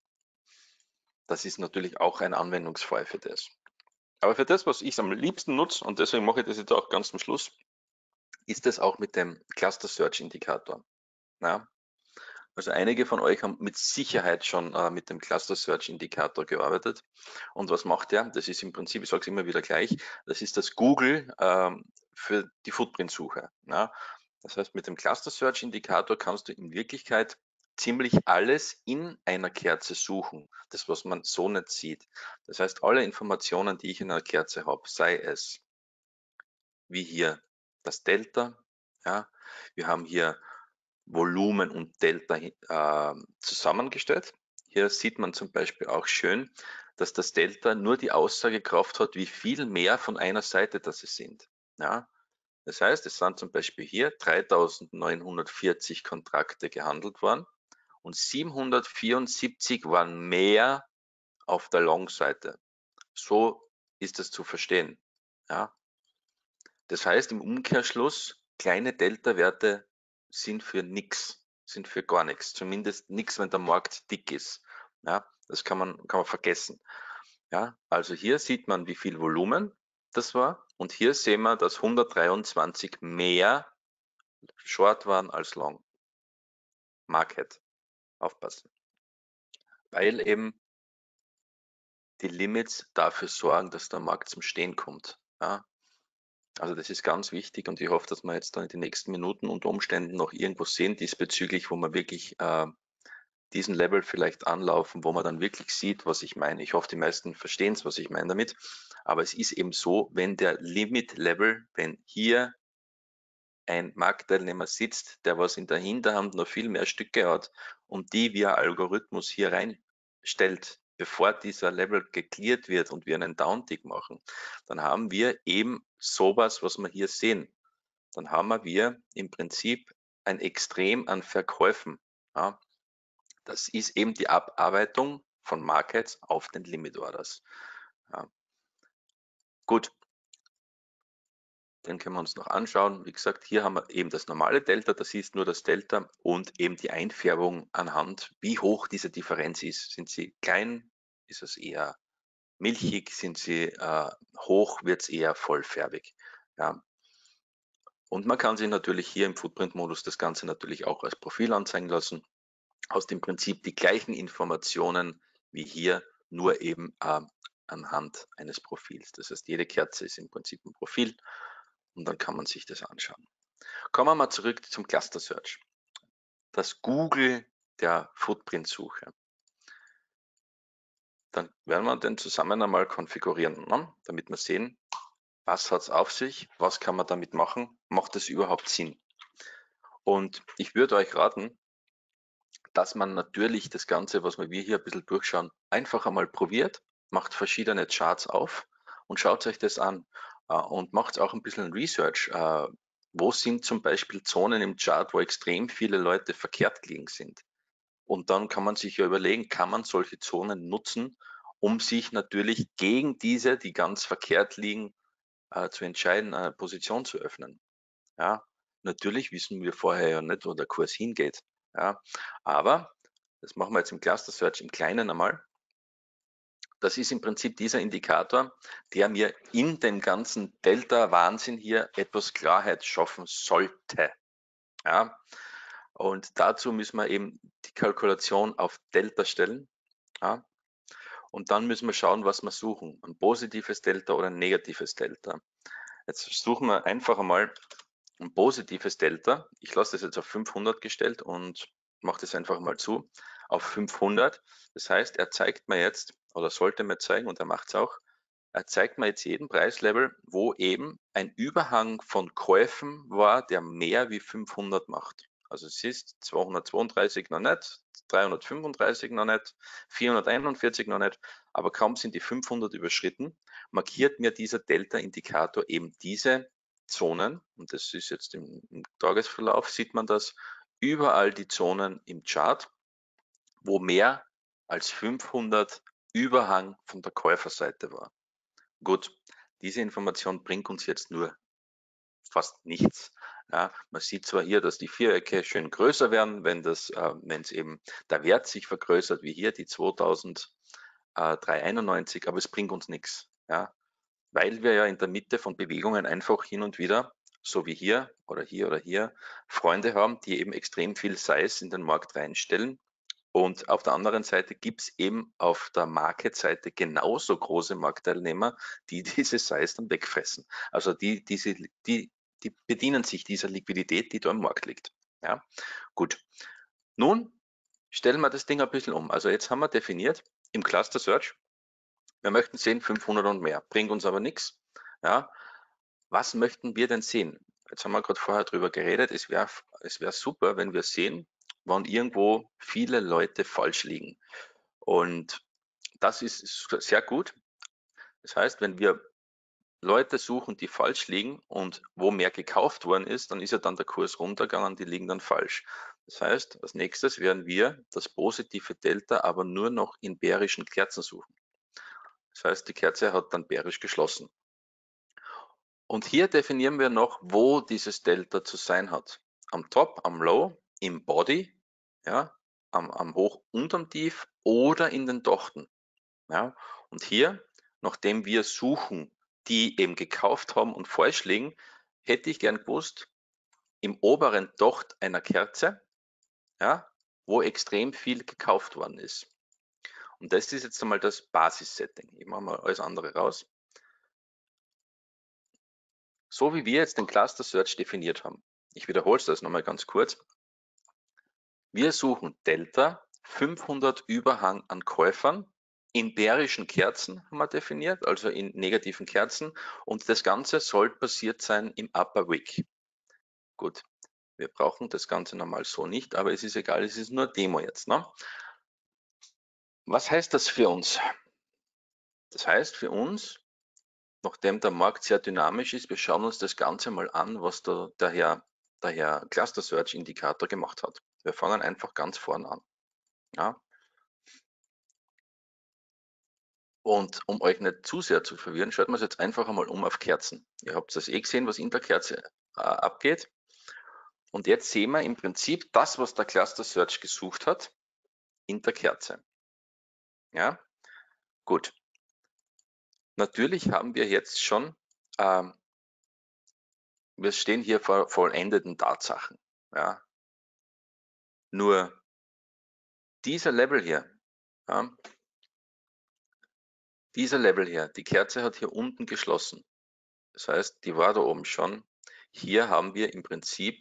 das ist natürlich auch ein Anwendungsfall für das. Aber für das, was ich am liebsten nutze, und deswegen mache ich das jetzt auch ganz zum Schluss, ist es auch mit dem Cluster Search Indikator. Ja, also einige von euch haben mit Sicherheit schon äh, mit dem Cluster Search Indikator gearbeitet. Und was macht der? Das ist im Prinzip, ich sage es immer wieder gleich, das ist das Google ähm, für die Footprint-Suche. Ja? Das heißt, mit dem Cluster Search Indikator kannst du in Wirklichkeit ziemlich alles in einer Kerze suchen, das was man so nicht sieht. Das heißt, alle Informationen, die ich in einer Kerze habe, sei es wie hier das Delta, ja, wir haben hier Volumen und Delta äh, zusammengestellt. Hier sieht man zum Beispiel auch schön, dass das Delta nur die Aussagekraft hat, wie viel mehr von einer Seite das es sind. Ja, das heißt, es sind zum Beispiel hier dreitausendneunhundertvierzig Kontrakte gehandelt worden und siebenhundertvierundsiebzig waren mehr auf der Long-Seite. So ist es zu verstehen. Ja, das heißt im Umkehrschluss, kleine Delta-Werte sind für nichts, sind für gar nichts. Zumindest nichts, wenn der Markt dick ist. Ja, das kann man, kann man vergessen. Ja, also hier sieht man, wie viel Volumen das war. Und hier sehen wir, dass hundertdreiundzwanzig mehr Short waren als Long. Market. Aufpassen. Weil eben die Limits dafür sorgen, dass der Markt zum Stehen kommt. Ja, also das ist ganz wichtig, und ich hoffe, dass wir jetzt dann in den nächsten Minuten unter Umständen noch irgendwo sehen diesbezüglich, wo wir wirklich äh, diesen Level vielleicht anlaufen, wo man dann wirklich sieht, was ich meine. Ich hoffe, die meisten verstehen es, was ich meine damit. Aber es ist eben so, wenn der Limit Level, wenn hier ein Marktteilnehmer sitzt, der was in der Hinterhand noch viel mehr Stücke hat und die via Algorithmus hier reinstellt, bevor dieser Level gecleared wird und wir einen Downtick machen, dann haben wir eben sowas, was wir hier sehen. Dann haben wir im Prinzip ein Extrem an Verkäufen. Ja. Das ist eben die Abarbeitung von Markets auf den Limit Orders. Ja. Gut, den können wir uns noch anschauen. Wie gesagt, hier haben wir eben das normale Delta, das ist nur das Delta und eben die Einfärbung anhand, wie hoch diese Differenz ist. Sind sie klein, ist es eher milchig, sind sie äh, hoch, wird es eher vollfärbig. Ja. Und man kann sich natürlich hier im Footprint-Modus das Ganze natürlich auch als Profil anzeigen lassen. Aus dem Prinzip die gleichen Informationen wie hier, nur eben äh, anhand eines Profils. Das heißt, jede Kerze ist im Prinzip ein Profil und dann kann man sich das anschauen. Kommen wir mal zurück zum Cluster Search. Das Google der Footprint-Suche. Dann werden wir den zusammen einmal konfigurieren, ne? Damit wir sehen, was hat es auf sich, was kann man damit machen, macht es überhaupt Sinn? Und ich würde euch raten, dass man natürlich das Ganze, was wir hier ein bisschen durchschauen, einfach einmal probiert, macht verschiedene Charts auf und schaut euch das an äh, und macht auch ein bisschen Research. Äh, wo sind zum Beispiel Zonen im Chart, wo extrem viele Leute verkehrt gelegen sind? Und dann kann man sich ja überlegen, kann man solche Zonen nutzen, um sich natürlich gegen diese, die ganz verkehrt liegen, äh, zu entscheiden, eine Position zu öffnen. Ja, natürlich wissen wir vorher ja nicht, wo der Kurs hingeht. Ja, aber das machen wir jetzt im Cluster Search im Kleinen einmal. Das ist im Prinzip dieser Indikator, der mir in dem ganzen Delta-Wahnsinn hier etwas Klarheit schaffen sollte. Ja, und dazu müssen wir eben die Kalkulation auf Delta stellen. Ja, und dann müssen wir schauen, was wir suchen. Ein positives Delta oder ein negatives Delta. Jetzt suchen wir einfach einmal ein positives Delta. Ich lasse das jetzt auf fünfhundert gestellt und mache das einfach mal zu. Auf fünfhundert. Das heißt, er zeigt mir jetzt, oder sollte mir zeigen, und er macht es auch, er zeigt mir jetzt jeden Preislevel, wo eben ein Überhang von Käufen war, der mehr wie fünfhundert macht. Also es ist zweihundertzweiunddreißig noch nicht, dreihundertfünfunddreißig noch nicht, vierhunderteinundvierzig noch nicht, aber kaum sind die fünfhundert überschritten, markiert mir dieser Delta-Indikator eben diese Zonen, und das ist jetzt im, im Tagesverlauf, sieht man das, überall die Zonen im Chart, wo mehr als fünfhundert Überhang von der Käuferseite war. Gut, diese Information bringt uns jetzt nur fast nichts. Ja, man sieht zwar hier, dass die Vierecke schön größer werden, wenn das, äh, wenn es eben der Wert sich vergrößert, wie hier die zweitausenddreihunderteinundneunzig, aber es bringt uns nichts. Ja, weil wir ja in der Mitte von Bewegungen einfach hin und wieder, so wie hier oder hier oder hier, Freunde haben, die eben extrem viel Size in den Markt reinstellen. Und auf der anderen Seite gibt es eben auf der Market-Seite genauso große Marktteilnehmer, die diese Size dann wegfressen. Also die, diese, die, die bedienen sich dieser Liquidität, die da im Markt liegt. Ja, gut. Nun stellen wir das Ding ein bisschen um. Also jetzt haben wir definiert im Cluster Search, wir möchten sehen fünfhundert und mehr, bringt uns aber nichts. Ja, was möchten wir denn sehen? Jetzt haben wir gerade vorher drüber geredet, es wäre es wär super, wenn wir sehen, wann irgendwo viele Leute falsch liegen. Und das ist sehr gut. Das heißt, wenn wir Leute suchen, die falsch liegen und wo mehr gekauft worden ist, dann ist ja dann der Kurs runtergegangen, die liegen dann falsch. Das heißt, als nächstes werden wir das positive Delta aber nur noch in bärischen Kerzen suchen. Das heißt, die Kerze hat dann bärisch geschlossen. Und hier definieren wir noch, wo dieses Delta zu sein hat. Am Top, am Low, im Body, ja, am, am Hoch und am Tief oder in den Dochten. Ja. Und hier, nachdem wir suchen, die eben gekauft haben und falsch liegen, hätte ich gern gewusst, im oberen Docht einer Kerze, ja, wo extrem viel gekauft worden ist. Und das ist jetzt einmal das Basis-Setting. Ich mache mal alles andere raus. So wie wir jetzt den Cluster Search definiert haben. Ich wiederhole das nochmal ganz kurz. Wir suchen Delta, fünfhundert Überhang an Käufern, in bärischen Kerzen haben wir definiert, also in negativen Kerzen, und das Ganze soll basiert sein im Upper Wick. Gut, wir brauchen das Ganze normal so nicht, aber es ist egal, es ist nur Demo jetzt. Ne? Was heißt das für uns? Das heißt für uns, nachdem der Markt sehr dynamisch ist, wir schauen uns das Ganze mal an, was der, der, Herr, der Herr Cluster Search Indikator gemacht hat. Wir fangen einfach ganz vorne an. Ja? Und um euch nicht zu sehr zu verwirren, schaut man es jetzt einfach einmal um auf Kerzen. Ihr habt das eh gesehen, was in der Kerze äh, abgeht. Und jetzt sehen wir im Prinzip das, was der Cluster Search gesucht hat, in der Kerze. Ja, gut. Natürlich haben wir jetzt schon, ähm, wir stehen hier vor vollendeten Tatsachen. Ja. Nur dieser Level hier, ja, dieser Level hier, die Kerze hat hier unten geschlossen. Das heißt, die war da oben schon. Hier haben wir im Prinzip,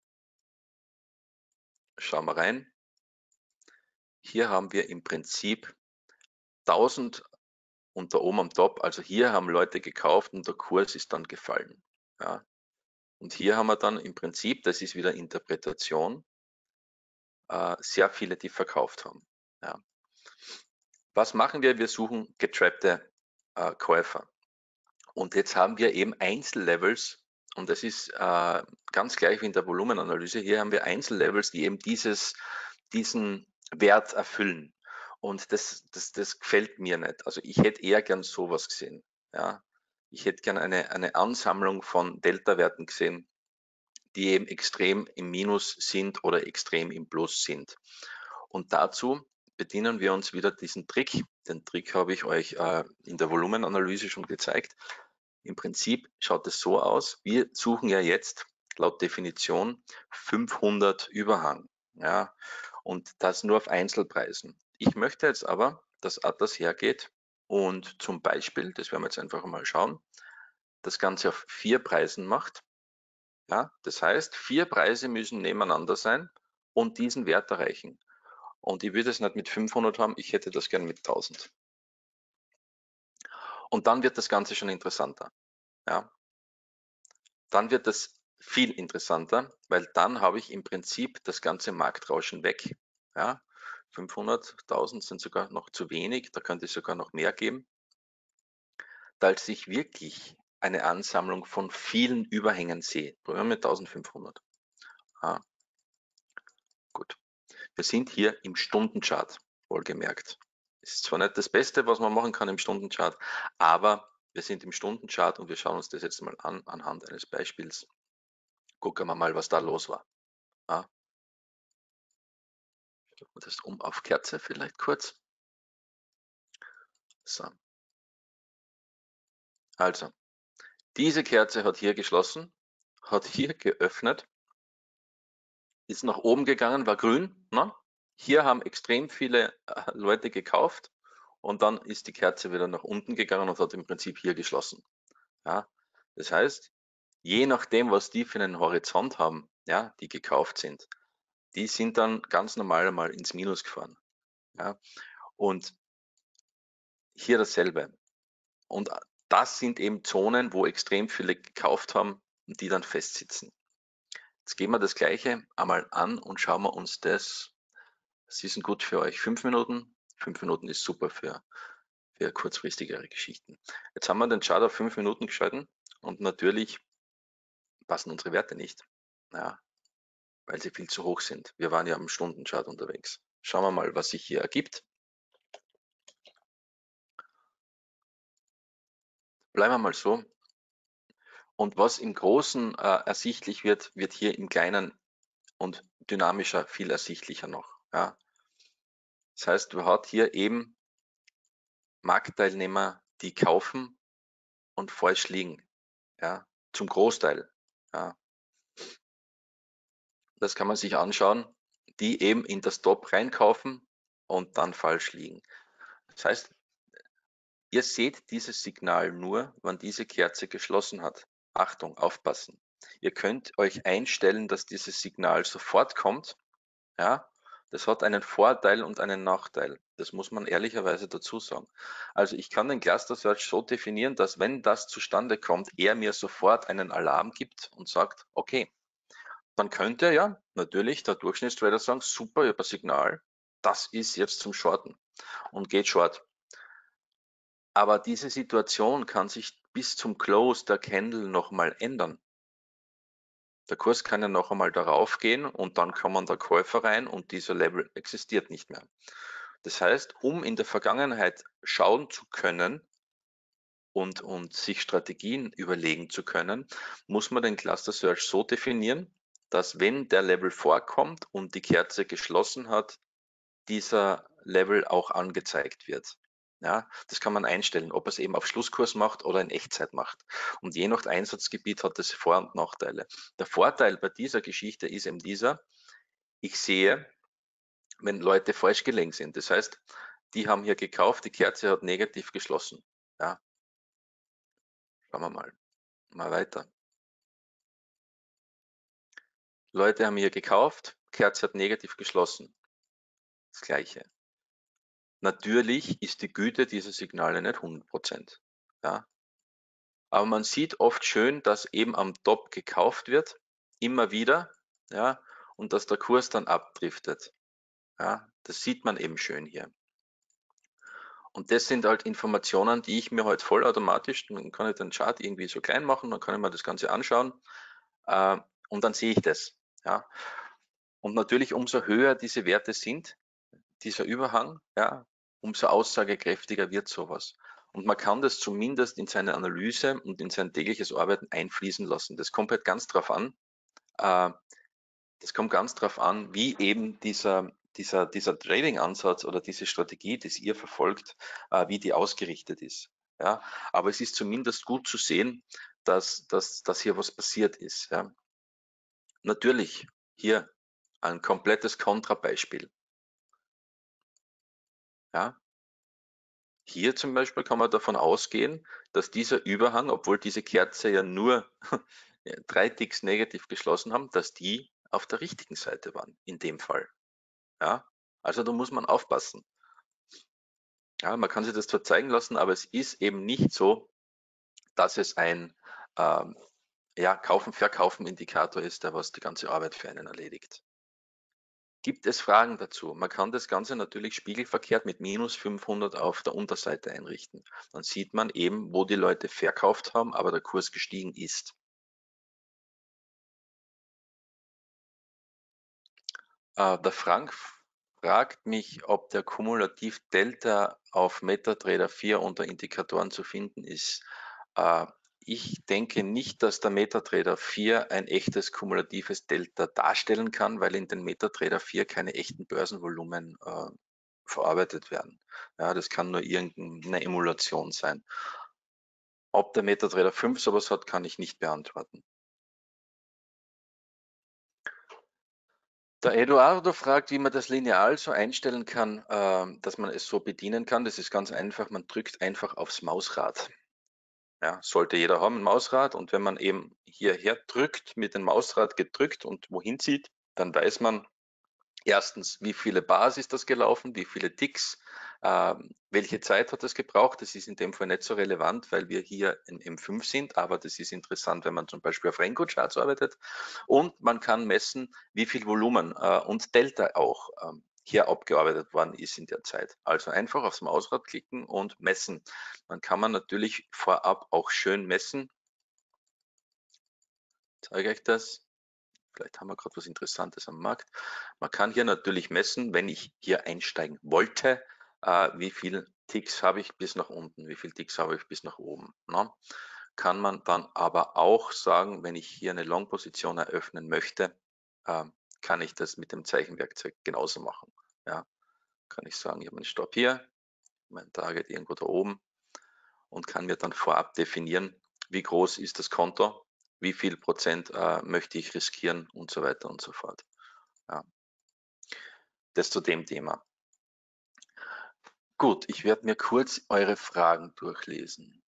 schauen wir rein, hier haben wir im Prinzip tausend und da oben am Top, also hier haben Leute gekauft und der Kurs ist dann gefallen. Ja. Und hier haben wir dann im Prinzip, das ist wieder Interpretation, äh, sehr viele, die verkauft haben. Ja. Was machen wir? Wir suchen getrappte äh, Käufer. Und jetzt haben wir eben Einzellevels und das ist äh, ganz gleich wie in der Volumenanalyse. Hier haben wir Einzellevels, die eben dieses, diesen Wert erfüllen. Und das, das, das gefällt mir nicht. Also ich hätte eher gern sowas gesehen. Ja. Ich hätte gern eine, eine Ansammlung von Delta-Werten gesehen, die eben extrem im Minus sind oder extrem im Plus sind. Und dazu bedienen wir uns wieder diesen Trick. Den Trick habe ich euch äh, in der Volumenanalyse schon gezeigt. Im Prinzip schaut es so aus, wir suchen ja jetzt laut Definition fünfhundert Überhang. Ja, und das nur auf Einzelpreisen. Ich möchte jetzt aber, dass Atlas hergeht und zum Beispiel, das werden wir jetzt einfach mal schauen, das Ganze auf vier Preisen macht. Ja, das heißt, vier Preise müssen nebeneinander sein und diesen Wert erreichen. Und ich würde es nicht mit fünfhundert haben, ich hätte das gern mit tausend. Und dann wird das Ganze schon interessanter. Ja. Dann wird das viel interessanter, weil dann habe ich im Prinzip das ganze Marktrauschen weg. Ja. fünfhundert, tausend sind sogar noch zu wenig, da könnte es sogar noch mehr geben. Da ich wirklich eine Ansammlung von vielen Überhängen sehe. Probieren wir mit eintausendfünfhundert. Ah, gut. Wir sind hier im Stundenchart, wohlgemerkt. Ist zwar nicht das Beste, was man machen kann im Stundenchart, aber wir sind im Stundenchart und wir schauen uns das jetzt mal an, anhand eines Beispiels. Gucken wir mal, was da los war. Ja. Schauen wir das um auf Kerze vielleicht kurz. So. Also, diese Kerze hat hier geschlossen, hat hier geöffnet, ist nach oben gegangen, war grün. Ne? Hier haben extrem viele äh, Leute gekauft und dann ist die Kerze wieder nach unten gegangen und hat im Prinzip hier geschlossen. Ja? Das heißt, je nachdem, was die für einen Horizont haben, ja, die gekauft sind, die sind dann ganz normal mal ins Minus gefahren. Ja? Und hier dasselbe. Und das sind eben Zonen, wo extrem viele gekauft haben und die dann festsitzen. Jetzt gehen wir das Gleiche einmal an und schauen wir uns das. Was ist denn gut für euch? Fünf Minuten? Fünf Minuten ist super für, für kurzfristigere Geschichten. Jetzt haben wir den Chart auf fünf Minuten geschalten und natürlich passen unsere Werte nicht, ja, weil sie viel zu hoch sind. Wir waren ja am Stundenchart unterwegs. Schauen wir mal, was sich hier ergibt. Bleiben wir mal so. Und was im Großen äh, ersichtlich wird, wird hier im Kleinen und dynamischer viel ersichtlicher noch. Ja. Das heißt, du hast hier eben Marktteilnehmer, die kaufen und falsch liegen. Ja, zum Großteil. Ja. Das kann man sich anschauen, die eben in das Top reinkaufen und dann falsch liegen. Das heißt, ihr seht dieses Signal nur, wenn diese Kerze geschlossen hat. Achtung, aufpassen. Ihr könnt euch einstellen, dass dieses Signal sofort kommt. Ja, das hat einen Vorteil und einen Nachteil. Das muss man ehrlicherweise dazu sagen. Also ich kann den Cluster Search so definieren, dass wenn das zustande kommt, er mir sofort einen Alarm gibt und sagt, okay, dann könnte ja natürlich der Durchschnittstrader sagen, super, ich habe ein Signal, das ist jetzt zum Shorten und geht short. Aber diese Situation kann sich bis zum Close der Candle nochmal ändern. Der Kurs kann ja noch einmal darauf gehen und dann kommen da Käufer rein und dieser Level existiert nicht mehr. Das heißt, um in der Vergangenheit schauen zu können und, und sich Strategien überlegen zu können, muss man den Cluster Search so definieren, dass wenn der Level vorkommt und die Kerze geschlossen hat, dieser Level auch angezeigt wird. Ja, das kann man einstellen, ob es eben auf Schlusskurs macht oder in Echtzeit macht. Und je nach Einsatzgebiet hat das Vor- und Nachteile. Der Vorteil bei dieser Geschichte ist eben dieser: Ich sehe, wenn Leute falsch gelegen sind. Das heißt, die haben hier gekauft, die Kerze hat negativ geschlossen. Ja, schauen wir mal, mal weiter. Leute haben hier gekauft, Kerze hat negativ geschlossen. Das Gleiche. Natürlich ist die Güte dieser Signale nicht hundert Prozent. Ja, aber man sieht oft schön, dass eben am Top gekauft wird, immer wieder, ja, und dass der Kurs dann abdriftet. Ja, das sieht man eben schön hier. Und das sind halt Informationen, die ich mir halt vollautomatisch, dann kann ich den Chart irgendwie so klein machen, dann kann ich mir das Ganze anschauen äh, und dann sehe ich das. Ja. Und natürlich, umso höher diese Werte sind, dieser Überhang, ja, umso aussagekräftiger wird sowas. Und man kann das zumindest in seine Analyse und in sein tägliches Arbeiten einfließen lassen. Das kommt halt ganz drauf an, äh, das kommt ganz drauf an, wie eben dieser, dieser, dieser Trading-Ansatz oder diese Strategie, die ihr verfolgt, äh, wie die ausgerichtet ist. Ja, aber es ist zumindest gut zu sehen, dass, dass, dass hier was passiert ist. Ja. Natürlich hier ein komplettes Kontrabeispiel. Ja. Hier zum Beispiel kann man davon ausgehen, dass dieser Überhang, obwohl diese Kerze ja nur drei Ticks negativ geschlossen haben, dass die auf der richtigen Seite waren, in dem Fall. Ja, also da muss man aufpassen. Ja, man kann sich das zwar zeigen lassen, aber es ist eben nicht so, dass es ein ähm, ja, Kaufen-Verkaufen-Indikator ist, der was die ganze Arbeit für einen erledigt. Gibt es Fragen dazu? Man kann das Ganze natürlich spiegelverkehrt mit minus fünfhundert auf der Unterseite einrichten. Dann sieht man eben, wo die Leute verkauft haben, aber der Kurs gestiegen ist. Äh, der Frank fragt mich, ob der Kumulativ Delta auf MetaTrader vier unter Indikatoren zu finden ist. Äh, ich denke nicht, dass der MetaTrader vier ein echtes kumulatives Delta darstellen kann, weil in den MetaTrader vier keine echten Börsenvolumen äh, verarbeitet werden. Ja, das kann nur irgendeine Emulation sein. Ob der MetaTrader fünf sowas hat, kann ich nicht beantworten. Der Eduardo fragt, wie man das Lineal so einstellen kann, äh, dass man es so bedienen kann. Das ist ganz einfach, man drückt einfach aufs Mausrad. Ja, sollte jeder haben, ein Mausrad. Und wenn man eben hierher drückt, mit dem Mausrad gedrückt und wohin zieht, dann weiß man erstens, wie viele Bars ist das gelaufen, wie viele Ticks, äh, welche Zeit hat das gebraucht. Das ist in dem Fall nicht so relevant, weil wir hier in M fünf sind, aber das ist interessant, wenn man zum Beispiel auf Renko-Charts arbeitet. Und man kann messen, wie viel Volumen äh, und Delta auch ähm, hier abgearbeitet worden ist in der Zeit. Also einfach aufs Mausrad klicken und messen. Dann kann man natürlich vorab auch schön messen. Ich zeige euch das. Vielleicht haben wir gerade was Interessantes am Markt. Man kann hier natürlich messen, wenn ich hier einsteigen wollte, äh, wie viele Ticks habe ich bis nach unten, wie viele Ticks habe ich bis nach oben. Ne? Kann man dann aber auch sagen, wenn ich hier eine Long-Position eröffnen möchte, äh, kann ich das mit dem Zeichenwerkzeug genauso machen. Ja, kann ich sagen, ich habe einen Stopp hier, mein Target irgendwo da oben und kann mir dann vorab definieren, wie groß ist das Konto, wie viel Prozent äh, möchte ich riskieren und so weiter und so fort. Ja. Das zu dem Thema. Gut, ich werde mir kurz eure Fragen durchlesen.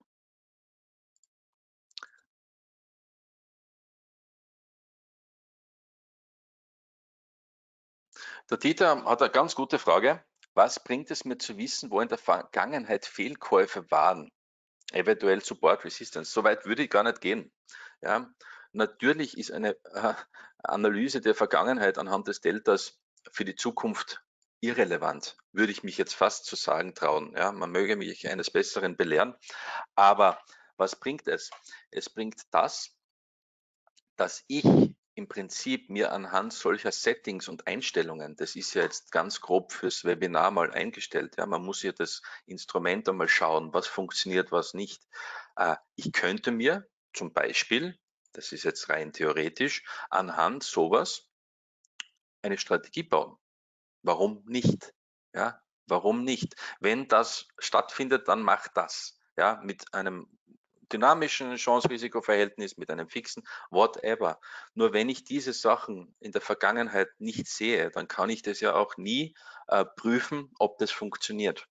Der Dieter hat eine ganz gute Frage. Was bringt es mir zu wissen, wo in der Vergangenheit Fehlkäufe waren? Eventuell Support Resistance. Soweit würde ich gar nicht gehen. Ja, natürlich ist eine äh, Analyse der Vergangenheit anhand des Deltas für die Zukunft irrelevant, würde ich mich jetzt fast zu sagen trauen. Ja, man möge mich eines Besseren belehren, aber was bringt es? Es bringt das, dass ich im Prinzip mir anhand solcher Settings und Einstellungen, das ist ja jetzt ganz grob fürs Webinar mal eingestellt, ja, man muss ja das Instrument einmal schauen, was funktioniert, was nicht. Äh, ich könnte mir zum Beispiel, das ist jetzt rein theoretisch, anhand sowas eine Strategie bauen. Warum nicht? Ja, warum nicht? Wenn das stattfindet, dann macht das. Ja, mit einem dynamischen Chance-Risiko-Verhältnis, mit einem fixen, whatever. Nur wenn ich diese Sachen in der Vergangenheit nicht sehe, dann kann ich das ja auch nie äh, prüfen, ob das funktioniert.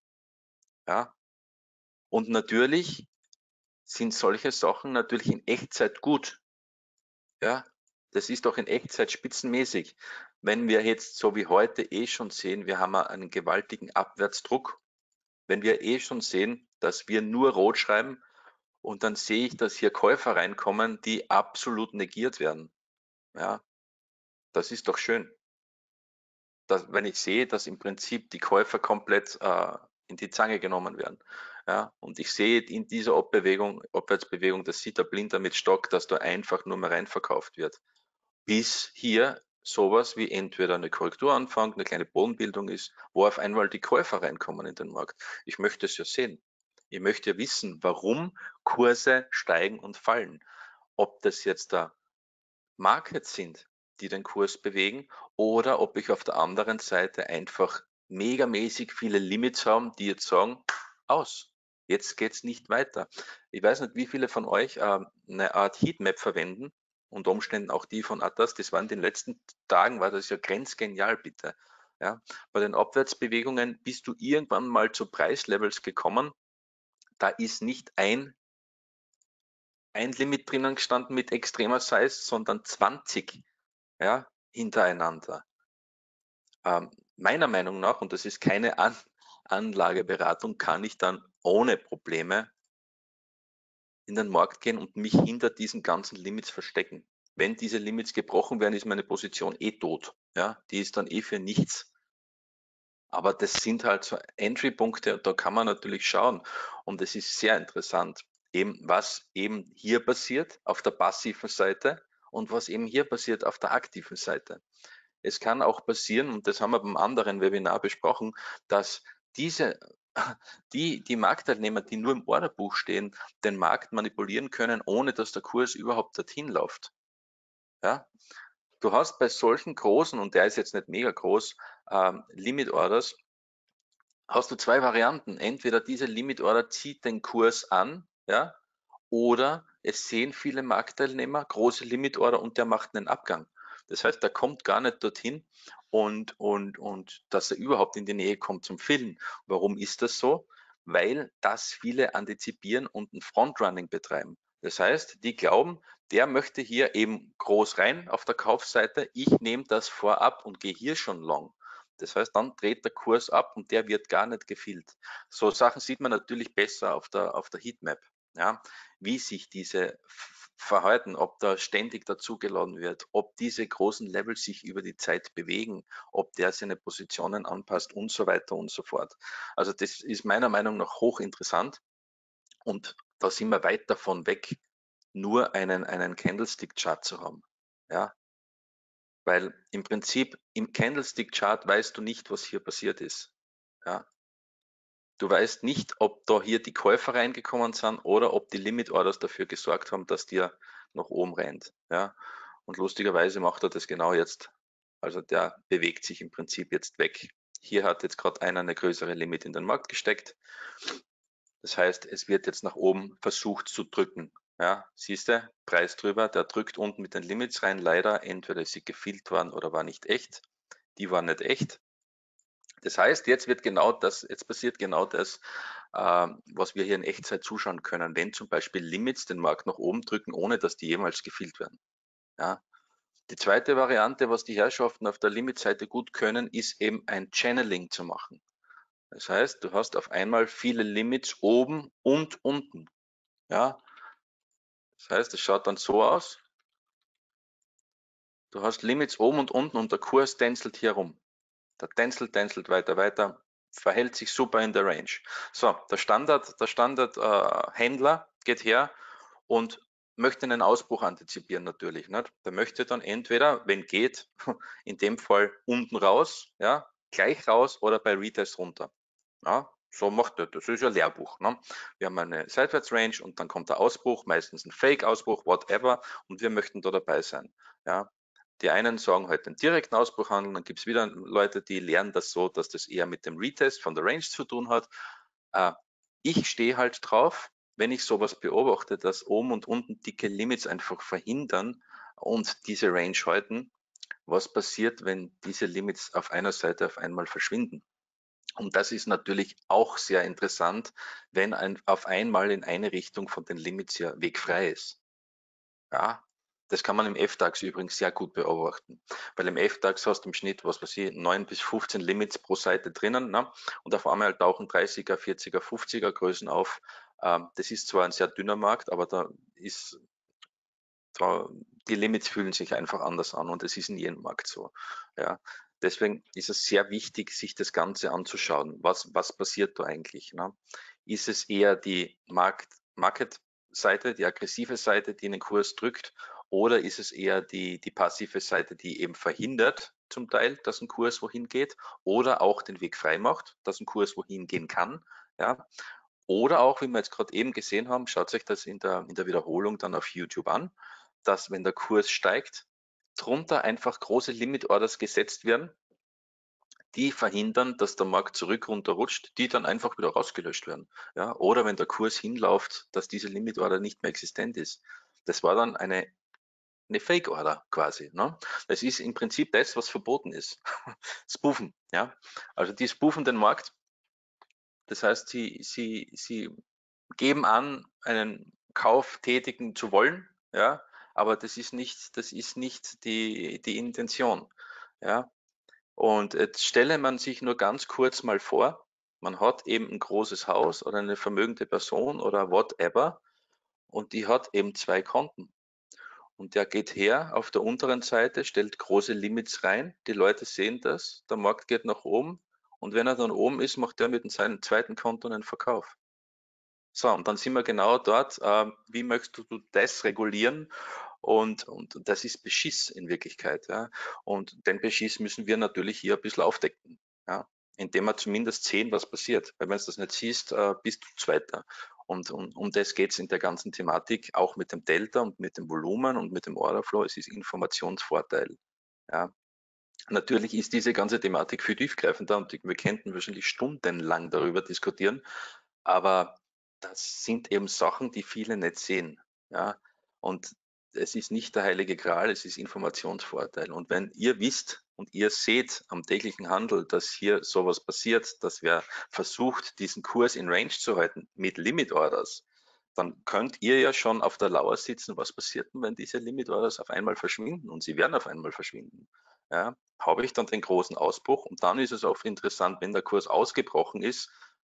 Ja, und natürlich sind solche Sachen natürlich in Echtzeit gut. Ja, das ist doch in Echtzeit spitzenmäßig. Wenn wir jetzt so wie heute eh schon sehen, wir haben einen gewaltigen Abwärtsdruck, wenn wir eh schon sehen, dass wir nur rot schreiben und dann sehe ich, dass hier Käufer reinkommen, die absolut negiert werden. Ja, das ist doch schön. Dass, wenn ich sehe, dass im Prinzip die Käufer komplett äh, in die Zange genommen werden. Ja, und ich sehe in dieser Abbewegung, Abwärtsbewegung, das sieht der Blinder mit Stock, dass da einfach nur mehr reinverkauft wird. Bis hier sowas wie entweder eine Korrektur anfängt, eine kleine Bodenbildung ist, wo auf einmal die Käufer reinkommen in den Markt. Ich möchte es ja sehen. Ich möchte ja wissen, warum Kurse steigen und fallen. Ob das jetzt da Markets sind, die den Kurs bewegen, oder ob ich auf der anderen Seite einfach megamäßig viele Limits habe, die jetzt sagen, aus. Jetzt geht's nicht weiter. Ich weiß nicht, wie viele von euch äh, eine Art Heatmap verwenden, unter Umständen auch die von Atlas. Das war in den letzten Tagen, war das ja grenzgenial, bitte. Ja, bei den Abwärtsbewegungen bist du irgendwann mal zu Preislevels gekommen. Da ist nicht ein, ein Limit drinnen gestanden mit extremer Size, sondern zwanzig, ja, hintereinander. Ähm, meiner Meinung nach, und das ist keine An Anlageberatung, kann ich dann ohne Probleme in den Markt gehen und mich hinter diesen ganzen Limits verstecken. Wenn diese Limits gebrochen werden, ist meine Position eh tot. Ja, die ist dann eh für nichts. Aber das sind halt so Entry-Punkte, da kann man natürlich schauen. Und es ist sehr interessant, eben was eben hier passiert auf der passiven Seite und was eben hier passiert auf der aktiven Seite. Es kann auch passieren, und das haben wir beim anderen Webinar besprochen, dass diese, die, die Marktteilnehmer, die nur im Orderbuch stehen, den Markt manipulieren können, ohne dass der Kurs überhaupt dorthin läuft. Ja? Du hast bei solchen großen, und der ist jetzt nicht mega groß, ähm, Limit Orders, hast du zwei Varianten. Entweder diese Limit Order zieht den Kurs an, ja, oder es sehen viele Marktteilnehmer große Limit Order und der macht einen Abgang. Das heißt, der kommt gar nicht dorthin und, und, und dass er überhaupt in die Nähe kommt zum Fillen. Warum ist das so? Weil das viele antizipieren und ein Frontrunning betreiben. Das heißt, die glauben, der möchte hier eben groß rein auf der Kaufseite. Ich nehme das vorab und gehe hier schon long. Das heißt, dann dreht der Kurs ab und der wird gar nicht gefüllt. So Sachen sieht man natürlich besser auf der, auf der Heatmap. Ja, wie sich diese verhalten, ob da ständig dazugeladen wird, ob diese großen Levels sich über die Zeit bewegen, ob der seine Positionen anpasst und so weiter und so fort. Also das ist meiner Meinung nach hochinteressant und da sind wir weit davon weg, nur einen, einen Candlestick-Chart zu haben. Ja, weil im Prinzip im Candlestick-Chart weißt du nicht, was hier passiert ist. Ja, du weißt nicht, ob da hier die Käufer reingekommen sind oder ob die Limit Orders dafür gesorgt haben, dass der nach oben rennt. Ja, und lustigerweise macht er das genau jetzt. Also der bewegt sich im Prinzip jetzt weg. Hier hat jetzt gerade einer eine größere Limit in den Markt gesteckt. Das heißt, es wird jetzt nach oben versucht zu drücken. Ja, siehst du, Preis drüber, der drückt unten mit den Limits rein. Leider, entweder ist sie gefiltert worden oder war nicht echt. Die war nicht echt. Das heißt, jetzt wird genau das, jetzt passiert genau das, äh, was wir hier in Echtzeit zuschauen können, wenn zum Beispiel Limits den Markt nach oben drücken, ohne dass die jemals gefüllt werden. Ja. Die zweite Variante, was die Herrschaften auf der Limitseite gut können, ist eben ein Channeling zu machen. Das heißt, du hast auf einmal viele Limits oben und unten. Ja. Das heißt, es schaut dann so aus. Du hast Limits oben und unten und der Kurs tänzelt hier rum. Der tänzelt, tänzelt weiter, weiter, verhält sich super in der Range. So, der Standard, der Standard äh, Händler geht her und möchte einen Ausbruch antizipieren natürlich. Nicht? Der möchte dann entweder, wenn geht, in dem Fall unten raus, ja, gleich raus oder bei Retest runter. Ja, so macht er, das ist ja Lehrbuch. Ne? Wir haben eine Seitwärtsrange und dann kommt der Ausbruch, meistens ein Fake-Ausbruch, whatever, und wir möchten da dabei sein. Ja, die einen sagen halt den direkten Ausbruch handeln, dann gibt es wieder Leute, die lernen das so, dass das eher mit dem Retest von der Range zu tun hat. Äh, ich stehe halt drauf, wenn ich sowas beobachte, dass oben und unten dicke Limits einfach verhindern und diese Range halten. Was passiert, wenn diese Limits auf einer Seite auf einmal verschwinden? Und das ist natürlich auch sehr interessant, wenn ein, auf einmal in eine Richtung von den Limits ja wegfrei ist. Ja, das kann man im F DAX übrigens sehr gut beobachten, weil im F DAX hast du im Schnitt, was weiß ich, neun bis fünfzehn Limits pro Seite drinnen, ne? Und auf einmal tauchen dreißiger, vierziger, fünfziger Größen auf. Ähm, das ist zwar ein sehr dünner Markt, aber da ist, da, die Limits fühlen sich einfach anders an und es ist in jedem Markt so. Ja, deswegen ist es sehr wichtig, sich das Ganze anzuschauen. Was, was passiert da eigentlich? Ne? Ist es eher die Markt, Market-Seite, die aggressive Seite, die den Kurs drückt, oder ist es eher die, die passive Seite, die eben verhindert zum Teil, dass ein Kurs wohin geht, oder auch den Weg frei macht, dass ein Kurs wohin gehen kann? Ja? Oder auch, wie wir jetzt gerade eben gesehen haben, schaut euch das in der, in der Wiederholung dann auf YouTube an, dass wenn der Kurs steigt, drunter einfach große Limit-Orders gesetzt werden, die verhindern, dass der Markt zurück runterrutscht, die dann einfach wieder rausgelöscht werden. Ja, oder wenn der Kurs hinläuft, dass diese Limit-Order nicht mehr existent ist. Das war dann eine, eine Fake-Order quasi. Ne? Das ist im Prinzip das, was verboten ist. Spoofen. Ja? Also die spoofen den Markt. Das heißt, sie, sie, sie geben an, einen Kauf tätigen zu wollen, ja, aber das ist nicht, das ist nicht die, die Intention. Ja. Und jetzt stelle man sich nur ganz kurz mal vor, man hat eben ein großes Haus oder eine vermögende Person oder whatever und die hat eben zwei Konten. Und der geht her auf der unteren Seite, stellt große Limits rein, die Leute sehen das, der Markt geht nach oben und wenn er dann oben ist, macht er mit seinem zweiten Konto einen Verkauf. So, und dann sind wir genau dort, äh, wie möchtest du das regulieren? Und, und das ist Beschiss in Wirklichkeit. Ja? Und den Beschiss müssen wir natürlich hier ein bisschen aufdecken, ja? Indem wir zumindest sehen, was passiert. Weil wenn du das nicht siehst, äh, bist du Zweiter. Und um, um das geht es in der ganzen Thematik, auch mit dem Delta und mit dem Volumen und mit dem Orderflow. Es ist Informationsvorteil. Ja? Natürlich ist diese ganze Thematik viel tiefgreifender und wir könnten wahrscheinlich stundenlang darüber diskutieren, aber das sind eben Sachen, die viele nicht sehen. Ja? Und es ist nicht der heilige Gral, es ist Informationsvorteil. Und wenn ihr wisst und ihr seht am täglichen Handel, dass hier sowas passiert, dass wer versucht, diesen Kurs in Range zu halten mit Limit Orders, dann könnt ihr ja schon auf der Lauer sitzen, was passiert denn, wenn diese Limit Orders auf einmal verschwinden und sie werden auf einmal verschwinden. Ja, habe ich dann den großen Ausbruch und dann ist es auch interessant, wenn der Kurs ausgebrochen ist,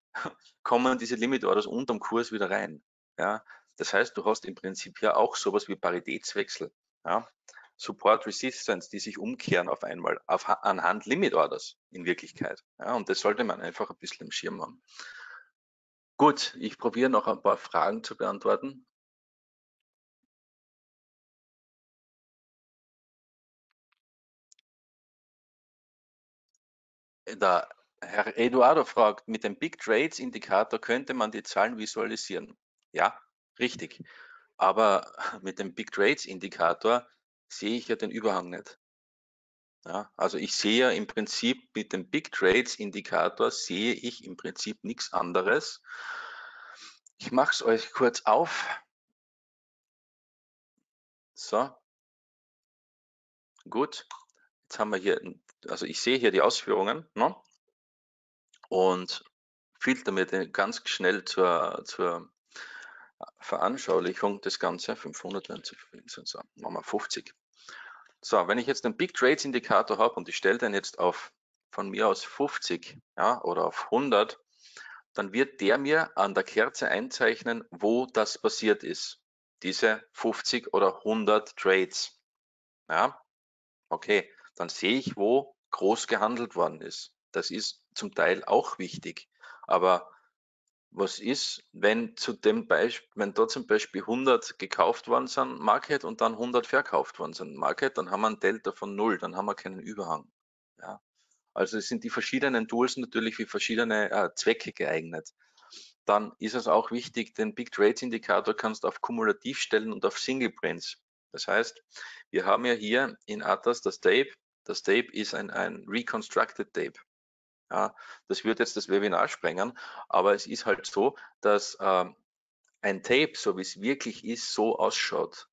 kommen diese Limit Orders unterm Kurs wieder rein. Ja, das heißt, du hast im Prinzip hier auch sowas wie Paritätswechsel. Ja, Support Resistance, die sich umkehren auf einmal auf, anhand Limit Orders in Wirklichkeit. Ja, und das sollte man einfach ein bisschen im Schirm haben. Gut, ich probiere noch ein paar Fragen zu beantworten. Der Herr Eduardo fragt, mit dem Big Trades Indikator könnte man die Zahlen visualisieren. Ja, richtig. Aber mit dem Big Trades Indikator sehe ich ja den Überhang nicht. Ja, also ich sehe ja im Prinzip mit dem Big Trades Indikator sehe ich im Prinzip nichts anderes. Ich mache es euch kurz auf. So, gut. Jetzt haben wir hier, also ich sehe hier die Ausführungen, ne? Und filter mir den ganz schnell zur, zur Veranschaulichung das Ganze. fünfhundert, so, machen wir fünfzig. So, wenn ich jetzt einen Big Trades Indikator habe und ich stelle den jetzt auf von mir aus fünfzig, ja, oder auf hundert, dann wird der mir an der Kerze einzeichnen, wo das passiert ist. Diese fünfzig oder hundert Trades. Ja. Okay, dann sehe ich, wo groß gehandelt worden ist. Das ist zum Teil auch wichtig. Aber was ist, wenn zu dem Beispiel, wenn da zum Beispiel hundert gekauft worden sind, Market, und dann hundert verkauft worden sind, Market, dann haben wir ein Delta von null, dann haben wir keinen Überhang. Ja. Also sind die verschiedenen Tools natürlich für verschiedene äh, Zwecke geeignet. Dann ist es auch wichtig, den Big Trades Indikator kannst du auf kumulativ stellen und auf Single Prints. Das heißt, wir haben ja hier in Atas das Tape. Das Tape ist ein, ein Reconstructed Tape. Ja, das wird jetzt das Webinar sprengen, aber es ist halt so, dass ähm, ein Tape, so wie es wirklich ist, so ausschaut.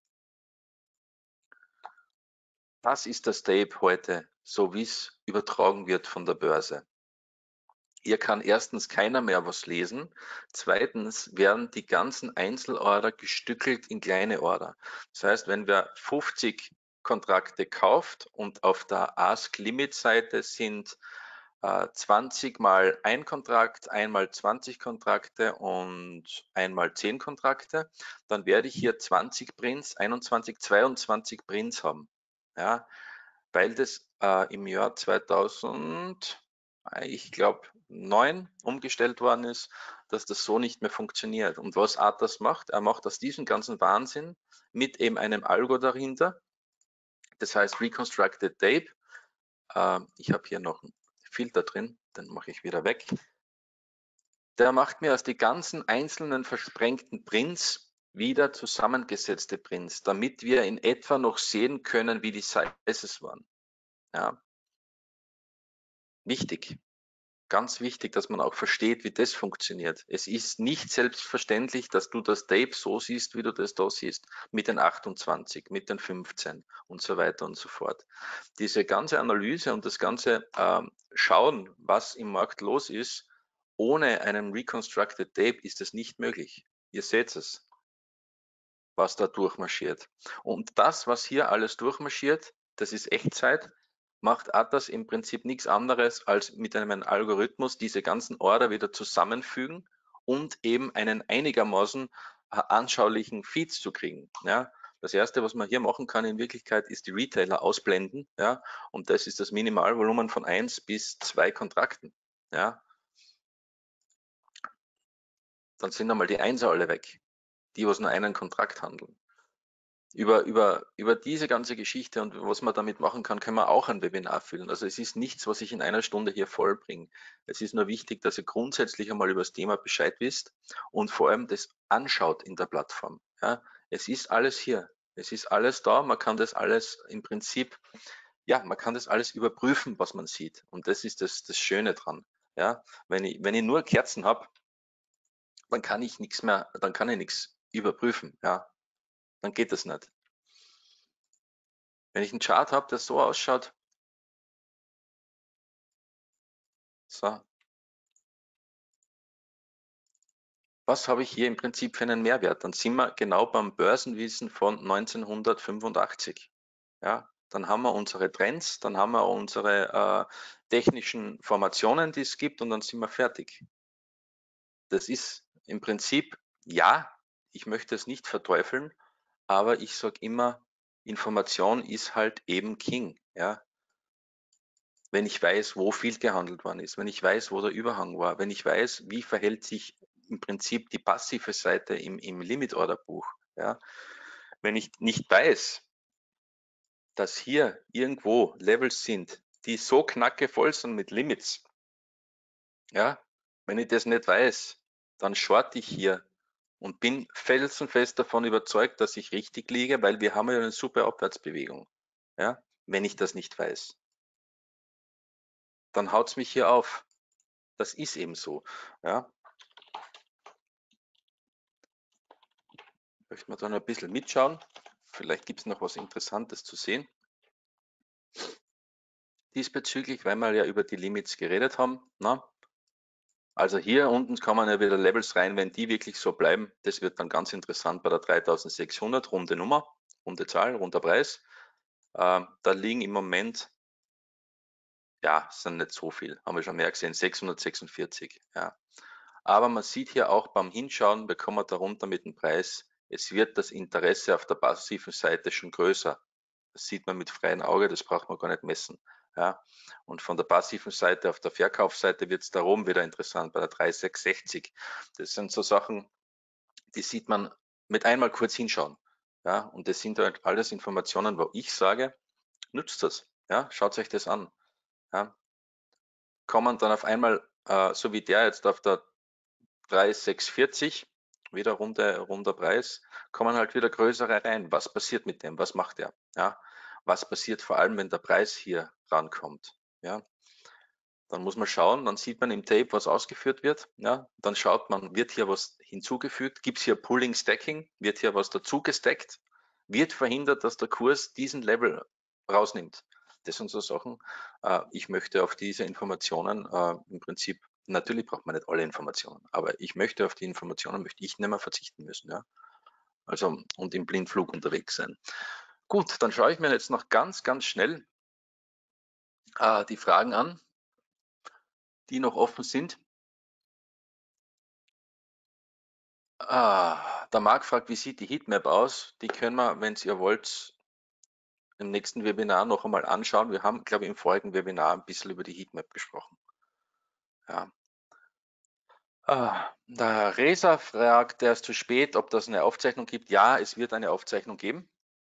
Das ist das Tape heute, so wie es übertragen wird von der Börse. Hier kann erstens keiner mehr was lesen. Zweitens werden die ganzen Einzelorder gestückelt in kleine Order. Das heißt, wenn wer fünfzig Kontrakte kauft und auf der Ask Limit Seite sind äh, zwanzig mal ein Kontrakt, einmal zwanzig Kontrakte und einmal zehn Kontrakte, dann werde ich hier zwanzig Prints, einundzwanzig, zweiundzwanzig Prints haben. Ja, weil das äh, im Jahr zweitausend, ich glaube, neun umgestellt worden ist, dass das so nicht mehr funktioniert. Und was Atas macht, er macht aus diesem ganzen Wahnsinn mit eben einem Algo dahinter, das heißt Reconstructed Tape. Äh, ich habe hier noch einen Filter drin, den mache ich wieder weg. Der macht mir aus die ganzen einzelnen versprengten Prints wieder zusammengesetzte Prints, damit wir in etwa noch sehen können, wie die Sizes waren. Ja. Wichtig. Ganz wichtig, dass man auch versteht, wie das funktioniert. Es ist nicht selbstverständlich, dass du das Tape so siehst, wie du das da siehst, mit den achtundzwanzig, mit den fünfzehn und so weiter und so fort. Diese ganze Analyse und das ganze ähm, Schauen, was im Markt los ist, ohne einen Reconstructed Tape ist es nicht möglich. Ihr seht es, was da durchmarschiert. Und das, was hier alles durchmarschiert, das ist Echtzeit, macht Atas im Prinzip nichts anderes, als mit einem Algorithmus diese ganzen Order wieder zusammenfügen und eben einen einigermaßen äh, anschaulichen Feed zu kriegen. Ja, das erste, was man hier machen kann in Wirklichkeit, ist die Retailer ausblenden. Ja, und das ist das Minimalvolumen von eins bis zwei Kontrakten. Ja, dann sind einmal die Einser alle weg, die, was nur einen Kontrakt handeln. Über, über, über diese ganze Geschichte und was man damit machen kann, können wir auch ein Webinar füllen. Also es ist nichts, was ich in einer Stunde hier vollbringe. Es ist nur wichtig, dass ihr grundsätzlich einmal über das Thema Bescheid wisst und vor allem das anschaut in der Plattform. Ja, es ist alles hier. Es ist alles da. Man kann das alles im Prinzip, ja, man kann das alles überprüfen, was man sieht. Und das ist das, das Schöne dran. Ja, wenn ich, wenn ich nur Kerzen habe, dann kann ich nichts mehr, dann kann ich nichts überprüfen. Ja, dann geht das nicht. Wenn ich einen Chart habe, der so ausschaut, so, was habe ich hier im Prinzip für einen Mehrwert? Dann sind wir genau beim Börsenwissen von neunzehnhundertfünfundachtzig. Ja, dann haben wir unsere Trends, dann haben wir unsere äh, technischen Formationen, die es gibt, und dann sind wir fertig. Das ist im Prinzip, ja, ich möchte es nicht verteufeln, aber ich sage immer, Information ist halt eben King. Ja, wenn ich weiß, wo viel gehandelt worden ist, wenn ich weiß, wo der Überhang war, wenn ich weiß, wie verhält sich im Prinzip die passive Seite im, im Limit-Order-Buch. Ja. Wenn ich nicht weiß, dass hier irgendwo Levels sind, die so knackevoll sind mit Limits, ja, wenn ich das nicht weiß, dann short ich hier und bin felsenfest davon überzeugt, dass ich richtig liege, weil wir haben ja eine super Abwärtsbewegung. Ja, wenn ich das nicht weiß, dann haut es mich hier auf. Das ist eben so. Ja. Möchten wir dann ein bisschen mitschauen. Vielleicht gibt es noch was Interessantes zu sehen. Diesbezüglich, weil wir ja über die Limits geredet haben. Na? Also hier unten kann man ja wieder Levels rein, wenn die wirklich so bleiben. Das wird dann ganz interessant bei der dreitausendsechshundert, runde Nummer, runde Zahl, runder Preis. Ähm, da liegen im Moment, ja, sind nicht so viel, haben wir schon mehr gesehen, sechshundertsechsundvierzig. Ja. Aber man sieht hier auch beim Hinschauen, bekommen wir darunter mit dem Preis, es wird das Interesse auf der passiven Seite schon größer. das sieht man mit freiem Auge, das braucht man gar nicht messen. Ja. Und von der passiven Seite, auf der Verkaufsseite wird es darum wieder interessant, bei der drei sechs sechzig. Das sind so Sachen, die sieht man mit einmal kurz hinschauen. Ja. Und das sind halt alles Informationen, wo ich sage, nutzt das. Ja. Schaut euch das an. Ja. Kommen dann auf einmal, äh, so wie der jetzt auf der drei sechs vierzig, wieder runter, runder Preis, kommen halt wieder größere rein. Was passiert mit dem? Was macht er? Ja, was passiert vor allem, wenn der Preis hier rankommt? Ja, dann muss man schauen, dann sieht man im Tape, was ausgeführt wird. Ja, dann schaut man, wird hier was hinzugefügt? Gibt es hier Pulling, Stacking? Wird hier was dazu gestackt? Wird verhindert, dass der Kurs diesen Level rausnimmt? Das sind so Sachen. Äh, ich möchte auf diese Informationen äh, im Prinzip, natürlich braucht man nicht alle Informationen, aber ich möchte auf die Informationen, möchte ich nicht mehr verzichten müssen. Ja? Also und im Blindflug unterwegs sein. Gut, dann schaue ich mir jetzt noch ganz, ganz schnell äh, die Fragen an, die noch offen sind. Ah, der Marc fragt, wie sieht die Heatmap aus? Die können wir, wenn ihr wollt, im nächsten Webinar noch einmal anschauen. Wir haben, glaube ich, im vorigen Webinar ein bisschen über die Heatmap gesprochen. Ja. Ah, der Resa fragt erst zu spät, ob das eine Aufzeichnung gibt. Ja, es wird eine Aufzeichnung geben.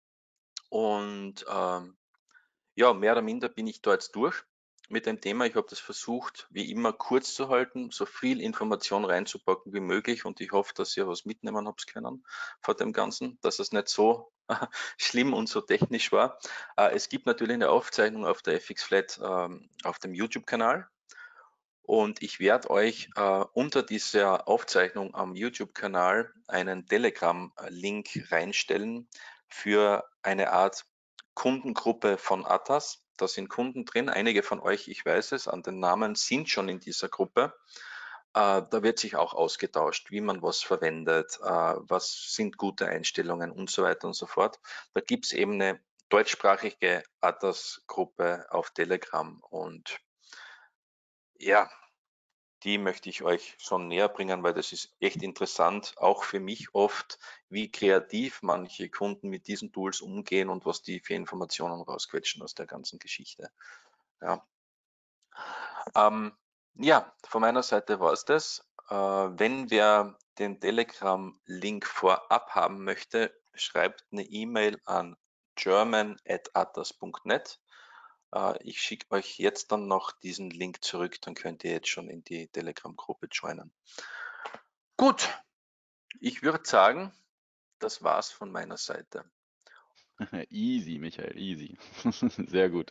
Und ähm, ja, mehr oder minder bin ich da jetzt durch mit dem Thema. Ich habe das versucht, wie immer kurz zu halten, so viel Information reinzupacken wie möglich, und ich hoffe, dass ihr was mitnehmen habt können vor dem Ganzen, dass es nicht so schlimm und so technisch war. Äh, es gibt natürlich eine Aufzeichnung auf der F X Flat ähm, auf dem YouTube-Kanal, und ich werde euch äh, unter dieser Aufzeichnung am YouTube-Kanal einen Telegram-Link reinstellen für eine Art Kundengruppe von Atas. Da sind Kunden drin, einige von euch, ich weiß es, an den Namen sind schon in dieser Gruppe. Äh, da wird sich auch ausgetauscht, wie man was verwendet, äh, was sind gute Einstellungen und so weiter und so fort. Da gibt es eben eine deutschsprachige Atas-Gruppe auf Telegram, und ja, die möchte ich euch schon näher bringen, weil das ist echt interessant, auch für mich oft, wie kreativ manche Kunden mit diesen Tools umgehen und was die für Informationen rausquetschen aus der ganzen Geschichte. Ja, ähm, ja, von meiner Seite war es das. Äh, wenn wer den Telegram-Link vorab haben möchte, schreibt eine E-Mail an german at atas punkt net. Ich schicke euch jetzt dann noch diesen Link zurück, dann könnt ihr jetzt schon in die Telegram-Gruppe joinen. Gut, ich würde sagen, das war's von meiner Seite. Easy, Michael, easy. Sehr gut.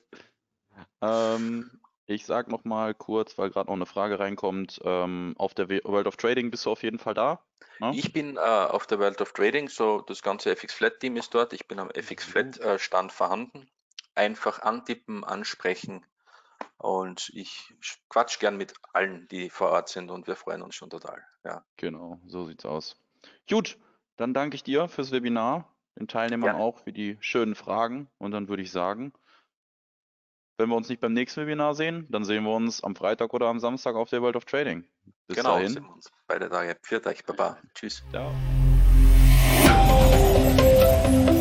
Ähm, ich sag noch mal kurz, weil gerade noch eine Frage reinkommt, ähm, auf der World of Trading bist du auf jeden Fall da? Ne? Ich bin äh, auf der World of Trading, so das ganze F X Flat Team ist dort. Ich bin am F X Flat äh, Stand vorhanden. Einfach antippen, ansprechen, und ich quatsch gern mit allen, die vor Ort sind, und wir freuen uns schon total. Ja. Genau, so sieht's aus. Gut, dann danke ich dir fürs Webinar, den Teilnehmern Gerne. auch für die schönen Fragen, und dann würde ich sagen, wenn wir uns nicht beim nächsten Webinar sehen, dann sehen wir uns am Freitag oder am Samstag auf der World of Trading. Bis Genau, dahin. sehen wir uns beide Tage. Pfiat euch, Baba. Tschüss. Ciao.